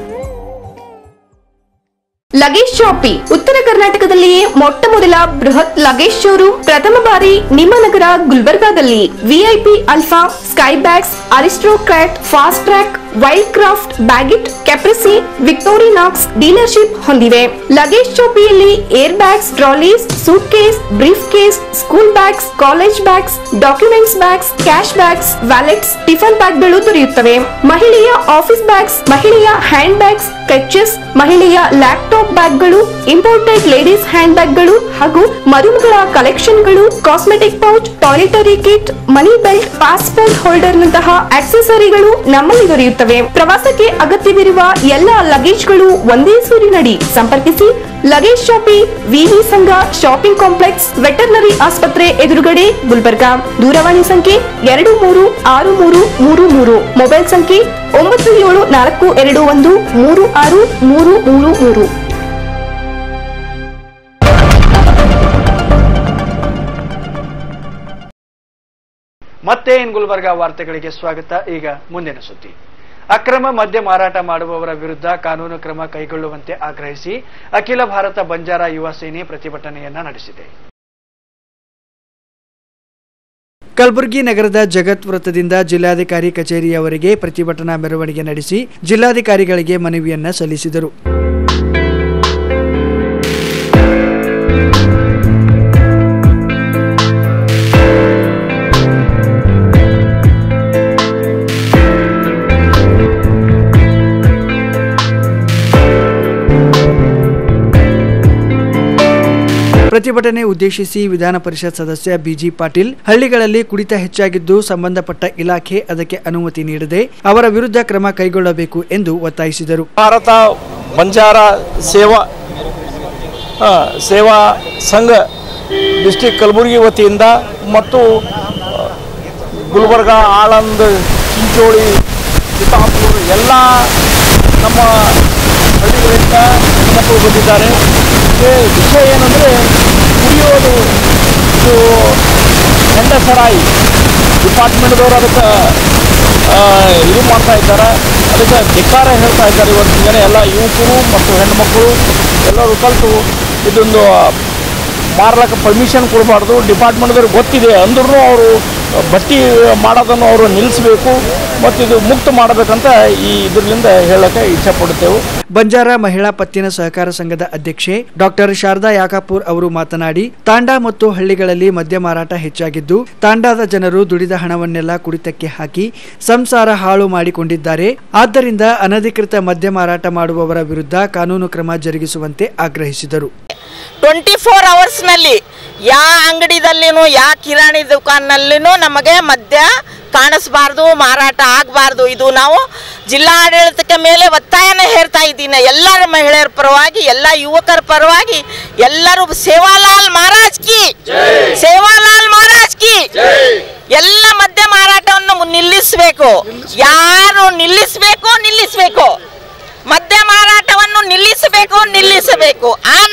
ಲಗೇಜ್ ಶಾಪಿ ಉತ್ತರ ಕರ್ನಾಟಕದಲ್ಲಿಯೇ ಮೊಟ್ಟ ಮೊದಲ ಬೃಹತ್ ಲಗೇಜ್ ಶೋರೂಮ್ ಪ್ರಥಮ ಬಾರಿ ನಿಮ್ಮ ನಗರ ಗುಲ್ಬರ್ಗಾದಲ್ಲಿ. VIP Alfa, sky bags, aristocrat, fast track, wild craft, Baggit, Caprese, Victorinox dealership ಹೊಂದಿವೆ. ಲಗೇಜ್ ಶಾಪಿಯಲ್ಲಿ air bags, trolleys, suitcase, briefcase, school bags, college bags, documents bags, cash bags, wallets, tiffin ಬ್ಯಾಗ್ಗಳು ದೊರೆಯುತ್ತವೆ. ಮಹಿಳೆಯ office bags, ಮಹಿಳೆಯ handbags, clutches, ಮಹಿಳೆಯ laptop ಬ್ಯಾಗ್ಗಳು, imported ladies hand ಬ್ಯಾಗ್ಗಳು ಹಾಗೂ ಮರುಮಗಳ ಕಲೆಕ್ಷನ್ಗಳು, cosmetic pouch, toiletry kit, money belt, passport holder ನಂತಹ ಆಕ್ಸೆಸರಿಗಳು ನಮ್ಮಲ್ಲಿ ದೊರೆಯುತ್ತವೆ. ಪ್ರವಾಸಕ್ಕೆ ಅಗತ್ಯವಿರುವ ಎಲ್ಲ ಲಗೇಜ್ಗಳು ಒಂದೇ ಸೂರಿನಡಿ. ಸಂಪರ್ಕಿಸಿ ಲಗೇಜ್ ಶಾಪಿ, ವಿವಿ ಸಂಘ ಶಾಪಿಂಗ್ ಕಾಂಪ್ಲೆಕ್ಸ್, ವೆಟರ್ನರಿ ಆಸ್ಪತ್ರೆ ಎದುರುಗಡೆ, ಗುಲ್ಬರ್ಗಾ. ದೂರವಾಣಿ ಸಂಖ್ಯೆ 236333. ಮೊಬೈಲ್ ಸಂಖ್ಯೆ 9742213633. ಮತ್ತೆ ಇನ್ ಗುಲ್ಬರ್ಗಾ ವಾರ್ತೆಗಳಿಗೆ ಸ್ವಾಗತ. ಈಗ ಮುಂದಿನ ಸುದ್ದಿ. ಅಕ್ರಮ ಮದ್ಯ ಮಾರಾಟ ಮಾಡುವವರ ವಿರುದ್ಧ ಕಾನೂನು ಕ್ರಮ ಕೈಗೊಳ್ಳುವಂತೆ ಆಗ್ರಹಿಸಿ ಅಖಿಲ ಭಾರತ ಬಂಜಾರ ಯುವ ಸೇನೆ ಪ್ರತಿಭಟನೆಯನ್ನ ನಡೆಸಿದೆ. ಕಲಬುರಗಿ ನಗರದ ಜಗತ್ ವೃತ್ತದಿಂದ ಜಿಲ್ಲಾಧಿಕಾರಿ ಕಚೇರಿಯವರೆಗೆ ಪ್ರತಿಭಟನಾ ಮೆರವಣಿಗೆ ನಡೆಸಿ ಜಿಲ್ಲಾಧಿಕಾರಿಗಳಿಗೆ ಮನವಿಯನ್ನ ಸಲ್ಲಿಸಿದರು. ಪ್ರತಿಭಟನೆ ಉದ್ದೇಶಿಸಿ ವಿಧಾನ ಪರಿಷತ್ ಸದಸ್ಯ ಬಿಜಿ ಪಾಟೀಲ್, ಹಳ್ಳಿಗಳಲ್ಲಿ ಕುಡಿತ ಹೆಚ್ಚಾಗಿದ್ದು ಸಂಬಂಧಪಟ್ಟ ಇಲಾಖೆ ಅದಕ್ಕೆ ಅನುಮತಿ ನೀಡದೆ ಅವರ ವಿರುದ್ಧ ಕ್ರಮ ಕೈಗೊಳ್ಳಬೇಕು ಎಂದು ಒತ್ತಾಯಿಸಿದರು. ಭಾರತ ಬಂಜಾರ ಸೇವಾ ಸಂಘ ಡಿಸ್ಟ್ರಿಕ್ಟ್ ಕಲಬುರಗಿ ವತಿಯಿಂದ ಮತ್ತು ಗುಲ್ಬರ್ಗಾ, ಆಳಂದ್, ಚಿಂಚೋಳಿ, ಚಿತ್ತಾಪುರ ಎಲ್ಲ ನಮ್ಮ ಹಳ್ಳಿಗಳಿಂದ ಹೆಣ್ಮಕ್ಕಳು ಬಂದಿದ್ದಾರೆ. ವಿಷಯ ಏನಂದರೆ ಕುಡಿಯೋದು ಇದು ಹೆಂಡಸರಾಯಿ ಡಿಪಾರ್ಟ್ಮೆಂಟ್ದವರು ಅದಕ್ಕೆ ಇದು ಮಾಡ್ತಾ ಇದ್ದಾರೆ. ಅದಕ್ಕೆ ಧಿಕ್ಕಾರ ಹೇಳ್ತಾ ಇದ್ದಾರೆ. ಇವತ್ತಿನ ಜನ ಎಲ್ಲ ಯುವಕರು ಮತ್ತು ಹೆಣ್ಮಕ್ಕಳು ಎಲ್ಲರೂ ಕಲಿತು ಇದೊಂದು ಮಾರ್ಲಕ್ಕೆ ಪರ್ಮಿಷನ್ ಕೊಡಬಾರ್ದು. ಡಿಪಾರ್ಟ್ಮೆಂಟ್ದವ್ರಿಗೆ ಗೊತ್ತಿದೆ ಅಂದ್ರೂ ಅವರು ಬಟ್ಟಿ ಮಾಡೋದನ್ನು ಅವರು ನಿಲ್ಲಿಸಬೇಕು ಮತ್ತು ಇದು ಮುಕ್ತ ಮಾಡಬೇಕಂತ ಈ ಇದರಿಂದ ಹೇಳಕ್ಕೆ ಇಚ್ಛೆ ಪಡುತ್ತೇವೆ. ಬಂಜಾರ ಮಹಿಳಾ ಪತ್ತಿನ ಸಹಕಾರ ಸಂಘದ ಅಧ್ಯಕ್ಷೆ ಡಾಕ್ಟರ್ ಶಾರದಾ ಯಾಕಾಪುರ್ ಅವರು ಮಾತನಾಡಿ, ತಾಂಡಾ ಮತ್ತು ಹಳ್ಳಿಗಳಲ್ಲಿ ಮದ್ಯ ಮಾರಾಟ ಹೆಚ್ಚಾಗಿದ್ದು ತಾಂಡಾದ ಜನರು ದುಡಿದ ಹಣವನ್ನೆಲ್ಲ ಕುಡಿತಕ್ಕೆ ಹಾಕಿ ಸಂಸಾರ ಹಾಳು ಮಾಡಿಕೊಂಡಿದ್ದಾರೆ. ಆದ್ದರಿಂದ ಅನಧಿಕೃತ ಮದ್ಯ ಮಾರಾಟ ಮಾಡುವವರ ವಿರುದ್ಧ ಕಾನೂನು ಕ್ರಮ ಜರುಗಿಸುವಂತೆ ಆಗ್ರಹಿಸಿದರು. 24 ಅವರ್ಸ್ನಲ್ಲಿ ಯಾವ ಅಂಗಡಿದಲ್ಲಿನೂ ಯಾವ ಕಿರಾಣಿ ದುಕಾನ್ನಲ್ಲಿನೂ ನಮಗೆ ಮದ್ಯ ಕಾಣಿಸಬಾರ್ದು, ಮಾರಾಟ ಆಗಬಾರ್ದು. ಇದು ನಾವು ಜಿಲ್ಲಾಡಳಿತಕ್ಕೆ ಮೇಲೆ ಒತ್ತಾಯನ ಹೇರ್ತಾ ಇದ್ದೀನಿ. ಎಲ್ಲರ ಮಹಿಳೆಯರ ಪರವಾಗಿ, ಎಲ್ಲ ಯುವಕರ ಪರವಾಗಿ ಎಲ್ಲರೂ ಸೇವಾಲಾಲ್ ಮಹಾರಾಜ್ ಕಿ, ಸೇವಾಲಾಲ್ ಮಹಾರಾಜ್ ಕಿ. ಎಲ್ಲ ಮದ್ಯ ಮಾರಾಟವನ್ನು ನಿಲ್ಲಿಸಬೇಕು. ಯಾರು ನಿಲ್ಲಿಸಬೇಕು ಮದ್ಯ ಮಾರಾಟವನ್ನು ನಿಲ್ಲಿಸಬೇಕು. ಅನಧಿಕೃತ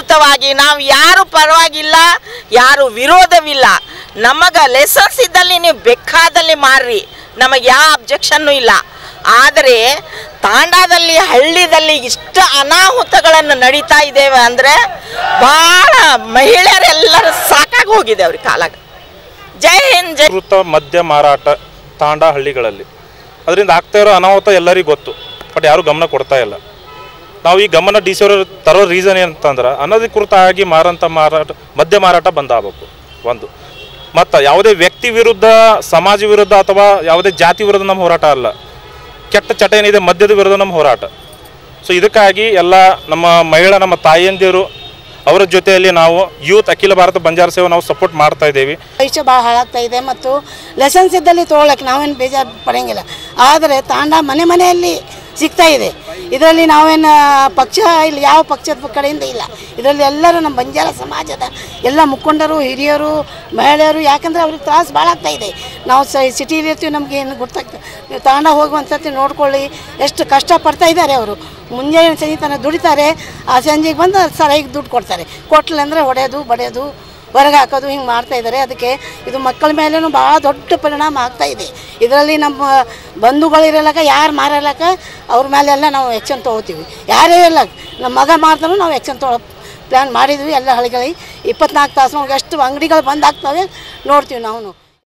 ಮುಕ್ತವಾಗಿ ನಾವು ಯಾರು ಪರವಾಗಿಲ್ಲ, ಯಾರು ವಿರೋಧವಿಲ್ಲ. ನಮಗೆ ಲೆಸನ್ಸ್ ಇದ್ದಲ್ಲಿ ನೀವು ಬೇಕಾದಲ್ಲಿ ಮಾರ್ರಿ, ನಮಗೆ ಯಾವ ಅಬ್ಜೆಕ್ಷನ್ನು ಇಲ್ಲ. ಆದರೆ ತಾಂಡಾದಲ್ಲಿ ಹಳ್ಳಿದಲ್ಲಿ ಇಷ್ಟ ಅನಾಹುತಗಳನ್ನು ನಡೀತಾ ಇದ್ದೇವೆ ಅಂದರೆ ಭಾಳ ಮಹಿಳೆಯರೆಲ್ಲರೂ ಸಾಕಾಗಿ ಹೋಗಿದೆ ಅವ್ರಿಗೆ ಕಾಲಾಗ. ಜೈ ಹಿಂದ್. ಜೈ ಮದ್ಯ ಮಾರಾಟ ತಾಂಡ ಹಳ್ಳಿಗಳಲ್ಲಿ ಅದರಿಂದ ಆಗ್ತಾ ಇರೋ ಅನಾಹುತ ಎಲ್ಲರಿಗೂ ಗೊತ್ತು, ಬಟ್ ಯಾರು ಗಮನ ಕೊಡ್ತಾ ಇಲ್ಲ. ನಾವು ಈ ಗಮನ ಡಿ ಸಿ ಅವರು ತರೋ ರೀಸನ್ ಏನಂತಂದ್ರೆ ಅನಧಿಕೃತವಾಗಿ ಮದ್ಯ ಮಾರಾಟ ಬಂದ್ ಆಗಬೇಕು ಒಂದು. ಮತ್ತು ಯಾವುದೇ ವ್ಯಕ್ತಿ ವಿರುದ್ಧ, ಸಮಾಜ ವಿರುದ್ಧ ಅಥವಾ ಯಾವುದೇ ಜಾತಿ ವಿರುದ್ಧ ನಮ್ಮ ಹೋರಾಟ ಅಲ್ಲ. ಕೆಟ್ಟ ಚಟ ಏನಿದೆ ಮದ್ಯದ ವಿರುದ್ಧ ನಮ್ಮ ಹೋರಾಟ. ಸೊ ಇದಕ್ಕಾಗಿ ಎಲ್ಲ ನಮ್ಮ ತಾಯಿಯಂದಿರು ಅವರ ಜೊತೆಯಲ್ಲಿ ನಾವು ಯೂತ್ ಅಖಿಲ ಭಾರತ ಬಂಜಾರ ಸೇವೆ ನಾವು ಸಪೋರ್ಟ್ ಮಾಡ್ತಾ ಇದ್ದೀವಿ. ಭವಿಷ್ಯ ಭಾಳ ಹಾಳಾಗ್ತಾ ಇದೆ ಮತ್ತು ಲೆಸನ್ಸ್ ಇದ್ದಲ್ಲಿ ತೊಗೊಳಕ್ಕೆ ನಾವೇನು ಬೇಜಾರು ಪಡೋಂಗಿಲ್ಲ. ಆದರೆ ತಾಂಡ ಮನೆಯಲ್ಲಿ ಸಿಗ್ತಾ ಇದೆ. ಇದರಲ್ಲಿ ನಾವೇನು ಪಕ್ಷ ಇಲ್ಲಿ ಯಾವ ಪಕ್ಷದ ಕಡೆಯಿಂದ ಇಲ್ಲ. ಇದರಲ್ಲಿ ಎಲ್ಲರೂ ನಮ್ಮ ಬಂಜಾರ ಸಮಾಜದ ಎಲ್ಲ ಮುಖಂಡರು, ಹಿರಿಯರು, ಮಹಿಳೆಯರು, ಯಾಕಂದರೆ ಅವ್ರಿಗೆ ತ್ರಾಸು ಭಾಳ ಆಗ್ತಾ ಇದೆ. ನಾವು ಸಿಟಿಲಿ ಇರ್ತೀವಿ, ನಮಗೆ ಏನು ಗೊತ್ತಾಗ್ತದೆ. ನೀವು ತಾಂಡ ಹೋಗುವಂಥದ್ದು ನೋಡ್ಕೊಳ್ಳಿ, ಎಷ್ಟು ಕಷ್ಟಪಡ್ತಾ ಇದ್ದಾರೆ ಅವರು. ಮುಂಜಾನೆ ಸಂಜೆ ತನಕ ದುಡಿತಾರೆ, ಆ ಸಂಜೆಗೆ ಬಂದು ಸರಿಯಾಗಿ ದುಡ್ಡು ಕೊಡ್ತಾರೆ. ಕೊಟ್ಟಲ್ಲ ಅಂದರೆ ಹೊಡೆಯೋದು, ಬಡಿಯೋದು, ಹೊರಗೆ ಹಾಕೋದು ಹಿಂಗೆ ಮಾಡ್ತಾಯಿದ್ದಾರೆ. ಅದಕ್ಕೆ ಇದು ಮಕ್ಕಳ ಮೇಲೂ ಭಾಳ ದೊಡ್ಡ ಪರಿಣಾಮ ಆಗ್ತಾಯಿದೆ. ಇದರಲ್ಲಿ ನಮ್ಮ ಬಂಧುಗಳಿರಲಕ್ಕ, ಯಾರು ಮಾರಲಕ್ಕ ಅವ್ರ ಮೇಲೆಲ್ಲ ನಾವು ಆ್ಯಕ್ಷನ್ ತೊಗೋತೀವಿ. ಯಾರೇ ಇಲ್ಲ, ನಮ್ಮ ಮಗ ಮಾರ್ತಾನೂ ನಾವು ಆ್ಯಕ್ಷನ್ ತೊಗೊಳ್ಳೋ ಪ್ಲ್ಯಾನ್ ಮಾಡಿದ್ವಿ. ಎಲ್ಲ ಹಳ್ಳಿಗಳಿಗೆ 24 ತಾಸು ನಮ್ಗೆ ಎಷ್ಟು ಅಂಗಡಿಗಳು ಬಂದ್ ಆಗ್ತವೆ ನೋಡ್ತೀವಿ ನಾವು.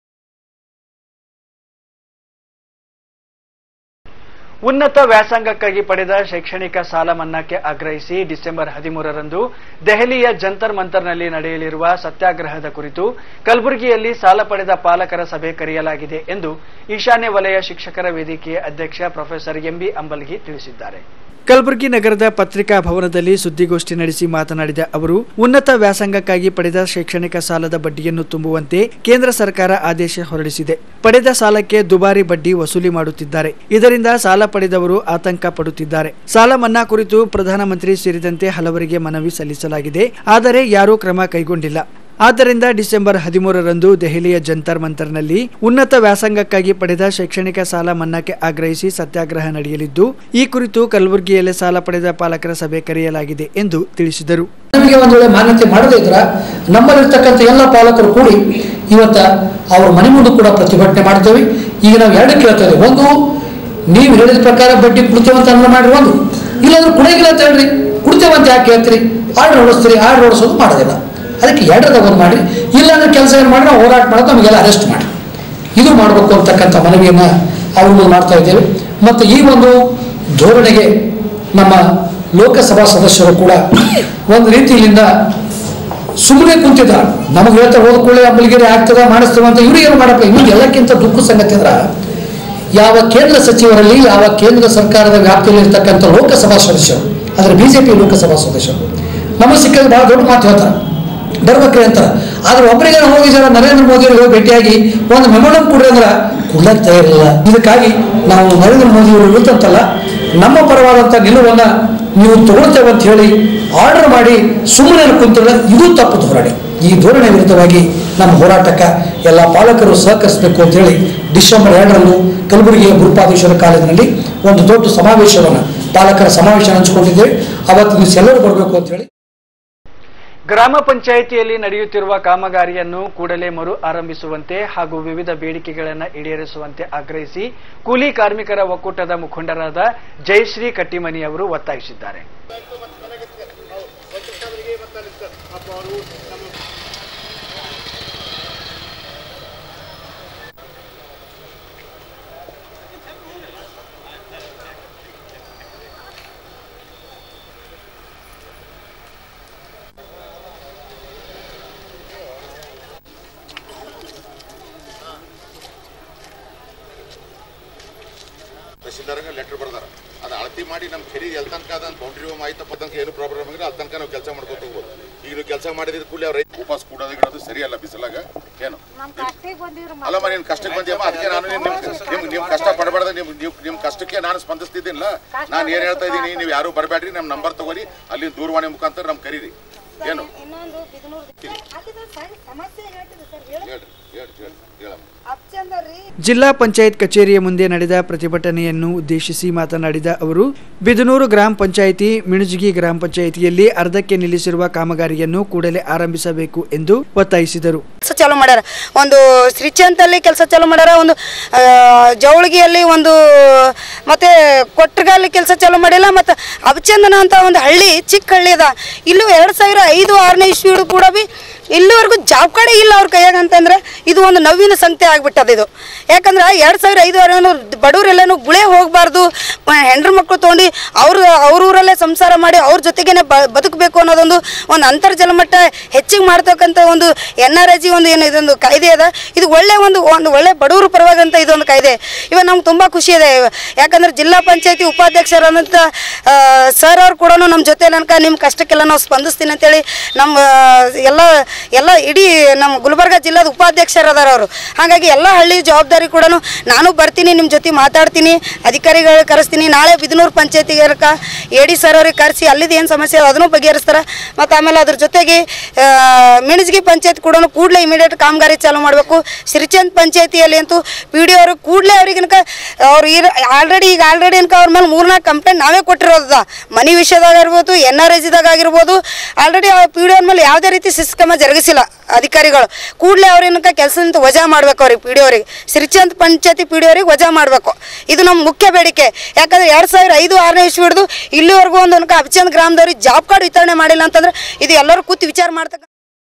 ಉನ್ನತ ವ್ಯಾಸಂಗಕ್ಕಾಗಿ ಪಡೆದ ಶೈಕ್ಷಣಿಕ ಸಾಲ ಮನ್ನಾಕ್ಕೆ ಆಗ್ರಹಿಸಿ ಡಿಸೆಂಬರ್ 13ರಂದು ದೆಹಲಿಯ ಜಂತರ್ ಮಂತರ್ನಲ್ಲಿ ನಡೆಯಲಿರುವ ಸತ್ಯಾಗ್ರಹದ ಕುರಿತು ಕಲಬುರಗಿಯಲ್ಲಿ ಸಾಲ ಪಡೆದ ಪಾಲಕರ ಸಭೆ ಕರೆಯಲಾಗಿದೆ ಎಂದು ಈಶಾನ್ಯ ವಲಯ ಶಿಕ್ಷಕರ ವೇದಿಕೆಯ ಅಧ್ಯಕ್ಷ ಪ್ರೊಫೆಸರ್ ಎಂಬಿ ಅಂಬಲ್ಗಿ ತಿಳಿಸಿದ್ದಾರೆ. ಕಲಬುರಗಿ ನಗರದ ಪತ್ರಿಕಾ ಭವನದಲ್ಲಿ ಸುದ್ದಿಗೋಷ್ಠಿ ನಡೆಸಿ ಮಾತನಾಡಿದ ಅವರು, ಉನ್ನತ ವ್ಯಾಸಂಗಕ್ಕಾಗಿ ಪಡೆದ ಶೈಕ್ಷಣಿಕ ಸಾಲದ ಬಡ್ಡಿಯನ್ನು ತುಂಬುವಂತೆ ಕೇಂದ್ರ ಸರ್ಕಾರ ಆದೇಶ ಹೊರಡಿಸಿದೆ. ಪಡೆದ ಸಾಲಕ್ಕೆ ದುಬಾರಿ ಬಡ್ಡಿ ವಸೂಲಿ ಮಾಡುತ್ತಿದ್ದಾರೆ. ಇದರಿಂದ ಸಾಲ ಪಡೆದವರು ಆತಂಕ ಪಡುತ್ತಿದ್ದಾರೆ. ಸಾಲ ಮನ್ನಾ ಕುರಿತು ಪ್ರಧಾನಮಂತ್ರಿ ಸೇರಿದಂತೆ ಹಲವರಿಗೆ ಮನವಿ ಸಲ್ಲಿಸಲಾಗಿದೆ, ಆದರೆ ಯಾರೂ ಕ್ರಮ ಕೈಗೊಂಡಿಲ್ಲ. ಆದ್ದರಿಂದ ಡಿಸೆಂಬರ್ 13ರಂದು ದೆಹಲಿಯ ಜಂತರ್ ಮಂತರ್ನಲ್ಲಿ ಉನ್ನತ ವ್ಯಾಸಂಗಕ್ಕಾಗಿ ಪಡೆದ ಶೈಕ್ಷಣಿಕ ಸಾಲ ಮನ್ನಾಕ್ಕೆ ಆಗ್ರಹಿಸಿ ಸತ್ಯಾಗ್ರಹ ನಡೆಯಲಿದ್ದು, ಈ ಕುರಿತು ಕಲಬುರಗಿಯಲ್ಲಿ ಸಾಲ ಪಡೆದ ಪಾಲಕರ ಸಭೆ ಕರೆಯಲಾಗಿದೆ ಎಂದು ತಿಳಿಸಿದರು. ನಮಗೆ ಒಂದು ವೇಳೆ ಮಾನ್ಯತೆ ಮಾಡದೇ ಇದ್ರೆ ನಮ್ಮಲ್ಲಿರ್ತಕ್ಕಂಥ ಎಲ್ಲ ಪಾಲಕರು ಕೂಡಿ ಇವತ್ತ ಅವ್ರ ಮನೆ ಮುಂದೆ ಕೂಡ ಪ್ರತಿಭಟನೆ ಮಾಡ್ತೇವೆ. ಈಗ ನಾವು ಎರಡು ಕೇಳ್ತಾ ಇದ್ದೇವೆ. ಒಂದು, ನೀವು ಹೇಳಿದ ಪ್ರಕಾರ ಬಡ್ಡಿ ಕೊಡ್ತೇವಂತ ಅನ್ನ ಮಾಡ್ರಿ. ಒಂದು, ಇಲ್ಲಾಂದ್ರೆ ಕುಡಿಗಿಲ್ಲ ಅಂತ ಹೇಳ್ರಿ. ಕುಡ್ತೇವಂತ ಯಾಕೆ ಹೇಳ್ತೀರಿ? ಆರ್ಡರ್ ಹೊಡಿಸ್ತೀರಿ, ಆರ್ಡರ್ ಹೊಡಿಸೋದು ಮಾಡೋದಿಲ್ಲ. ಅದಕ್ಕೆ ಎರಡರದ ಒಂದು ಮಾಡಿ, ಇಲ್ಲಾಂದ್ರೆ ಕೆಲಸ ಏನು ಮಾಡಿ ನಾವು ಹೋರಾಟ ಮಾಡೋದು, ನಮಗೆಲ್ಲ ಅರೆಸ್ಟ್ ಮಾಡಿ ಇದು ಮಾಡಬೇಕು ಅಂತಕ್ಕಂಥ ಮನವಿಯನ್ನು ಅವ್ರಿಗೆ ಮಾಡ್ತಾ ಇದ್ದೇವೆ. ಮತ್ತು ಈ ಒಂದು ಧೋರಣೆಗೆ ನಮ್ಮ ಲೋಕಸಭಾ ಸದಸ್ಯರು ಕೂಡ ಒಂದು ರೀತಿಯಿಂದ ಸುಮ್ಮನೆ ಕುಂತಿದ್ದಾರೆ. ನಮಗೆ ಹೇಳ್ತಾ ಹೋದ್ಕೊಳ್ಳಿ ಅಂಬಲಿಗೆರೆ ಆಗ್ತದ ಮಾಡಿಸ್ತೇವೆ ಅಂತ ಇವರು ಏನು ಮಾಡಬೇಕು. ಇನ್ನೊಂದು ಎಲ್ಲಕ್ಕಿಂತ ದುಃಖ ಸಂಗತಿ ಅಂದ್ರೆ, ಯಾವ ಕೇಂದ್ರ ಸಚಿವರಲ್ಲಿ, ಯಾವ ಕೇಂದ್ರ ಸರ್ಕಾರದ ವ್ಯಾಪ್ತಿಯಲ್ಲಿ ಇರ್ತಕ್ಕಂಥ ಲೋಕಸಭಾ ಸದಸ್ಯರು, ಅಂದರೆ ಬಿಜೆಪಿ ಲೋಕಸಭಾ ಸದಸ್ಯರು ನಮಗೆ ಸಿಕ್ಕಿದ್ರೆ ಭಾಳ ದೊಡ್ಡ ಮಾತು ಹೇಳ್ತಾರೆ, ಬರ್ಬೇಕ್ರಿ ಅಂತಾರೆ. ಆದ್ರೆ ಒಬ್ಬರಿಗೆ ಹೋಗಿ ಜನ ನರೇಂದ್ರ ಮೋದಿ ಅವರು ಭೇಟಿಯಾಗಿ ಒಂದು ಮೆಮೊರಂ ಕೊಡ್ರಿ ಅಂದ್ರೆ ಕೊಡ್ಲಕ್ಕೆ ತಯಾರಿಲ್ಲ. ಇದಕ್ಕಾಗಿ ನಾವು ನರೇಂದ್ರ ಮೋದಿ ಅವರು ಇರುತ್ತಂತಲ್ಲ, ನಮ್ಮ ಪರವಾದಂಥ ನಿಲುವನ್ನು ನೀವು ತಗೊಳ್ತೇವೆ ಅಂತ ಹೇಳಿ ಆರ್ಡರ್ ಮಾಡಿ ಸುಮ್ಮನೆ ಕುಂತಿಲ್ಲ, ಇದು ತಪ್ಪು ಧೋರಣೆ. ಈ ಧೋರಣೆ ವಿರುದ್ಧವಾಗಿ ನಮ್ಮ ಹೋರಾಟಕ್ಕೆ ಎಲ್ಲ ಪಾಲಕರು ಸಹಕರಿಸಬೇಕು ಅಂತ ಹೇಳಿ ಡಿಸೆಂಬರ್ 2ರಂದು ಕಲಬುರಗಿಯ ಗುರುಪಾದೇಶ್ವರ ಕಾಲೇಜಿನಲ್ಲಿ ಒಂದು ದೊಡ್ಡ ಸಮಾವೇಶವನ್ನು, ಪಾಲಕರ ಸಮಾವೇಶ ಹಂಚಿಕೊಂಡಿದ್ದೇವೆ. ಅವತ್ತು ದಿವಸ ಎಲ್ಲರೂ ಬರಬೇಕು ಅಂತ ಹೇಳಿ. ಗ್ರಾಮ ಪಂಚಾಯಿತಿಯಲ್ಲಿ ನಡೆಯುತ್ತಿರುವ ಕಾಮಗಾರಿಯನ್ನು ಕೂಡಲೇ ಮರು ಆರಂಭಿಸುವಂತೆ ಹಾಗೂ ವಿವಿಧ ಬೇಡಿಕೆಗಳನ್ನು ಈಡೇರಿಸುವಂತೆ ಆಗ್ರಹಿಸಿ ಕೂಲಿ ಕಾರ್ಮಿಕರ ಒಕ್ಕೂಟದ ಮುಖಂಡರಾದ ಜಯಶ್ರೀ ಕಟ್ಟಿಮನಿ ಅವರು ಒತ್ತಾಯಿಸಿದ್ದಾರೆ. ತಹಶೀಲ್ದಾರ್ಗೆ ಲೆಟರ್ ಬರ್ದಾರ, ಅದು ಅಳತಿ ಮಾಡಿ ನಮ್ಮ ಕೆರೆ ಎಲ್ ತನಕ ಅದಂತ ಬೌಂಡ್ರಿ ಹೋಮ್ ಆಯ್ತಪ್ಪ ತನಕ ಏನು ಪ್ರಾಬ್ಲಮ್ ಆಗಿದ್ರೆ ಅಲ್ಲಿ ತನಕ ನಾವು ಕೆಲಸ ಮಾಡ್ಕೊತ ಹೋಗ್ಬೋದು. ಈಗ ನೀವು ಕೆಲಸ ಮಾಡಿದ್ರೆ ಕೂಲಿ ಅವ್ರ ರೈತ ಉಪವಾಸ ಕೂಡೋದು ಗಿಡೋದು ಸರಿಯಲ್ಲ ಬಿಸಿಲಾಗ. ಏನು ಅಲ್ಲಮ್ಮ, ನೀನು ಕಷ್ಟಕ್ಕೆ ಬಂದಿಯಮ್ಮ, ಅದಕ್ಕೆ ನಾನು ನಿಮ್ಮ ಕಷ್ಟ ಪಡಬಾರ್ದು. ನಿಮ್ಮ ಕಷ್ಟಕ್ಕೆ ನಾನು ಸ್ಪಂದಿಸ್ತಿದ್ದೀನಿಲ್ಲ. ನಾನು ಏನು ಹೇಳ್ತಾ ಇದ್ದೀನಿ, ನೀವು ಯಾರು ಬರಬೇಡ್ರಿ, ನಮ್ಮ ನಂಬರ್ ತಗೋರಿ, ಅಲ್ಲಿ ದೂರವಾಣಿ ಮುಖಾಂತರ ನಮ್ಗೆ ಕರೀರಿ. ಏನು ಜಿಲ್ಲಾ ಪಂಚಾಯತ್ ಕಚೇರಿಯ ಮುಂದೆ ನಡೆದ ಪ್ರತಿಭಟನೆಯನ್ನು ಉದ್ದೇಶಿಸಿ ಮಾತನಾಡಿದ ಅವರು, ಬಿದನೂರು ಗ್ರಾಮ ಪಂಚಾಯಿತಿ, ಮಿಣಜಗಿ ಗ್ರಾಮ ಪಂಚಾಯಿತಿಯಲ್ಲಿ ಅರ್ಧಕ್ಕೆ ನಿಲ್ಲಿಸಿರುವ ಕಾಮಗಾರಿಯನ್ನು ಕೂಡಲೇ ಆರಂಭಿಸಬೇಕು ಎಂದು ಒತ್ತಾಯಿಸಿದರು. ಕೆಲಸ ಚಾಲೂ ಮಾಡ್ಯಾರ, ಒಂದು ಶ್ರೀಚಂತಲ್ಲಿ ಕೆಲಸ ಚಾಲೂ ಮಾಡ್ಯಾರ, ಒಂದು ಜವಳಗಿಯಲ್ಲಿ ಒಂದು ಮತ್ತೆ ಕೊಟ್ಟಗಾಲಿ ಕೆಲಸ ಚಾಲೂ ಮಾಡಿಲ್ಲ. ಮತ್ತು ಅಬಚಂದನ ಅಂತ ಒಂದು ಹಳ್ಳಿ, ಚಿಕ್ಕ ಹಳ್ಳಿ ಅದ, ಇಲ್ಲೂ 2005-6ನೇ ಇಸ್ವಿಯೂ ಕೂಡ ಇಲ್ಲಿವರೆಗೂ ಜಾಬ್ ಕಾರ್ಡೇ ಇಲ್ಲ ಅವ್ರ ಕೈಯಾಗ. ಅಂತಂದ್ರೆ ಇದು ಒಂದು ನವೀನ ಸಂಖ್ಯೆ ಆಗ್ಬಿಟ್ಟದ ಇದು. ಯಾಕಂದ್ರೆ 2005 ಬಡವರೆಲ್ಲನೂ ಗುಳೆ ಹೋಗಬಾರ್ದು, ಹೆಂಡ್ರ ಮಕ್ಕಳು ತೊಗೊಂಡು ಅವ್ರೂರಲ್ಲೇ ಸಂಸಾರ ಮಾಡಿ ಅವ್ರ ಜೊತೆಗೇನೆ ಬದುಕಬೇಕು ಅನ್ನೋದೊಂದು ಅಂತರ್ಜಲ ಮಟ್ಟ ಹೆಚ್ಚಿಗೆ ಮಾಡ್ತಕ್ಕಂಥ ಒಂದು NRIG ಒಂದು ಏನು ಇದೊಂದು ಕಾಯ್ದೆ ಅದ. ಇದು ಒಂದು ಒಳ್ಳೆ ಬಡವರು ಪರವಾಗಂತ ಇದೊಂದು ಕಾಯ್ದೆ. ಇವಾಗ ನಮ್ಗೆ ತುಂಬ ಖುಷಿ ಇದೆ. ಯಾಕಂದ್ರೆ ಜಿಲ್ಲಾ ಪಂಚಾಯತಿ ಉಪಾಧ್ಯಕ್ಷರಾದಂಥ ಸರ್ ಅವ್ರು ಕೂಡ ನಮ್ಮ ಜೊತೆ ನನಕ ನಿಮ್ಮ ಕಷ್ಟಕ್ಕೆಲ್ಲ ನಾವು ಸ್ಪಂದಿಸ್ತೀನಿ ಅಂತೇಳಿ ನಮ್ಮ ಎಲ್ಲ ಇಡೀ ನಮ್ಮ ಗುಲ್ಬರ್ಗ ಜಿಲ್ಲಾದ ಉಪಾಧ್ಯಕ್ಷರದಾರ ಅವರು. ಹಾಗಾಗಿ ಎಲ್ಲ ಹಳ್ಳಿ ಜವಾಬ್ದಾರಿ ಕೂಡ ನಾನು ಬರ್ತೀನಿ, ನಿಮ್ಮ ಜೊತೆ ಮಾತಾಡ್ತೀನಿ, ಅಧಿಕಾರಿಗಳು ಕರೆಸ್ತೀನಿ. ನಾಳೆ ಬಿದನೂರು ಪಂಚಾಯತಿಗೆ AD ಸರ್ ಅವ್ರಿಗೆ ಕರೆಸಿ ಅಲ್ಲಿದ್ದು ಏನು ಸಮಸ್ಯೆ ಅದನ್ನು ಬಗೆಹರಿಸ್ತಾರೆ. ಮತ್ತು ಆಮೇಲೆ ಅದ್ರ ಜೊತೆಗೆ ಮಿಣಜಗಿ ಪಂಚಾಯತ್ ಕೂಡ ಕೂಡಲೇ ಇಮಿಡಿಯೇಟ್ ಕಾಮಗಾರಿ ಚಾಲೂ ಮಾಡಬೇಕು. ಶ್ರೀಚಂದ್ ಪಂಚಾಯತಿಯಲ್ಲಿ ಅಂತೂ PDO ಅವರು ಕೂಡಲೇ ಅವ್ರಿಗೆ ಅವ್ರು ಆಲ್ರೆಡಿ ಅನ್ಕ ಅವ್ರ ಮೇಲೆ 3-4 ಕಂಪ್ಲೇಂಟ್ ನಾವೇ ಕೊಟ್ಟಿರೋದ, ಮನೆ ವಿಷಯದಾಗ ಇರ್ಬೋದು, NRIGದಾಗ ಆಗಿರ್ಬೋದು. ಆಲ್ರೆಡಿ PDO ಅವ್ರ ಮೇಲೆ ಯಾವುದೇ ರೀತಿ ಸಿಸ್ಟಮ ಜರುಗಿಸಿಲ್ಲ ಅಧಿಕಾರಿಗಳು. ಕೂಡಲೇ ಅವ್ರೇನಕ ಕೆಲಸದಿಂದ ವಜಾ ಮಾಡ್ಬೇಕು. ಅವ್ರಿಗೆ PDO ಅವರಿಗೆ, ಶ್ರೀಚಂದ್ ಪಂಚಾಯತಿ PDO ಅವರಿಗೆ ವಜಾ ಮಾಡಬೇಕು. ಇದು ನಮ್ಮ ಮುಖ್ಯ ಬೇಡಿಕೆ. ಯಾಕಂದ್ರೆ 2005-6ನೇ ಇಸ್ವಿ ಹಿಡಿದು ಇಲ್ಲಿವರೆಗೂ ಒಂದು ಅಬಚಂದ್ ಗ್ರಾಮದವ್ರಿಗೆ ಜಾಬ್ ಕಾರ್ಡ್ ವಿತರಣೆ ಮಾಡಿಲ್ಲ ಅಂತಂದ್ರೆ ಇದು ಎಲ್ಲರೂ ಕೂತು ವಿಚಾರ ಮಾಡ್ತಕ್ಕ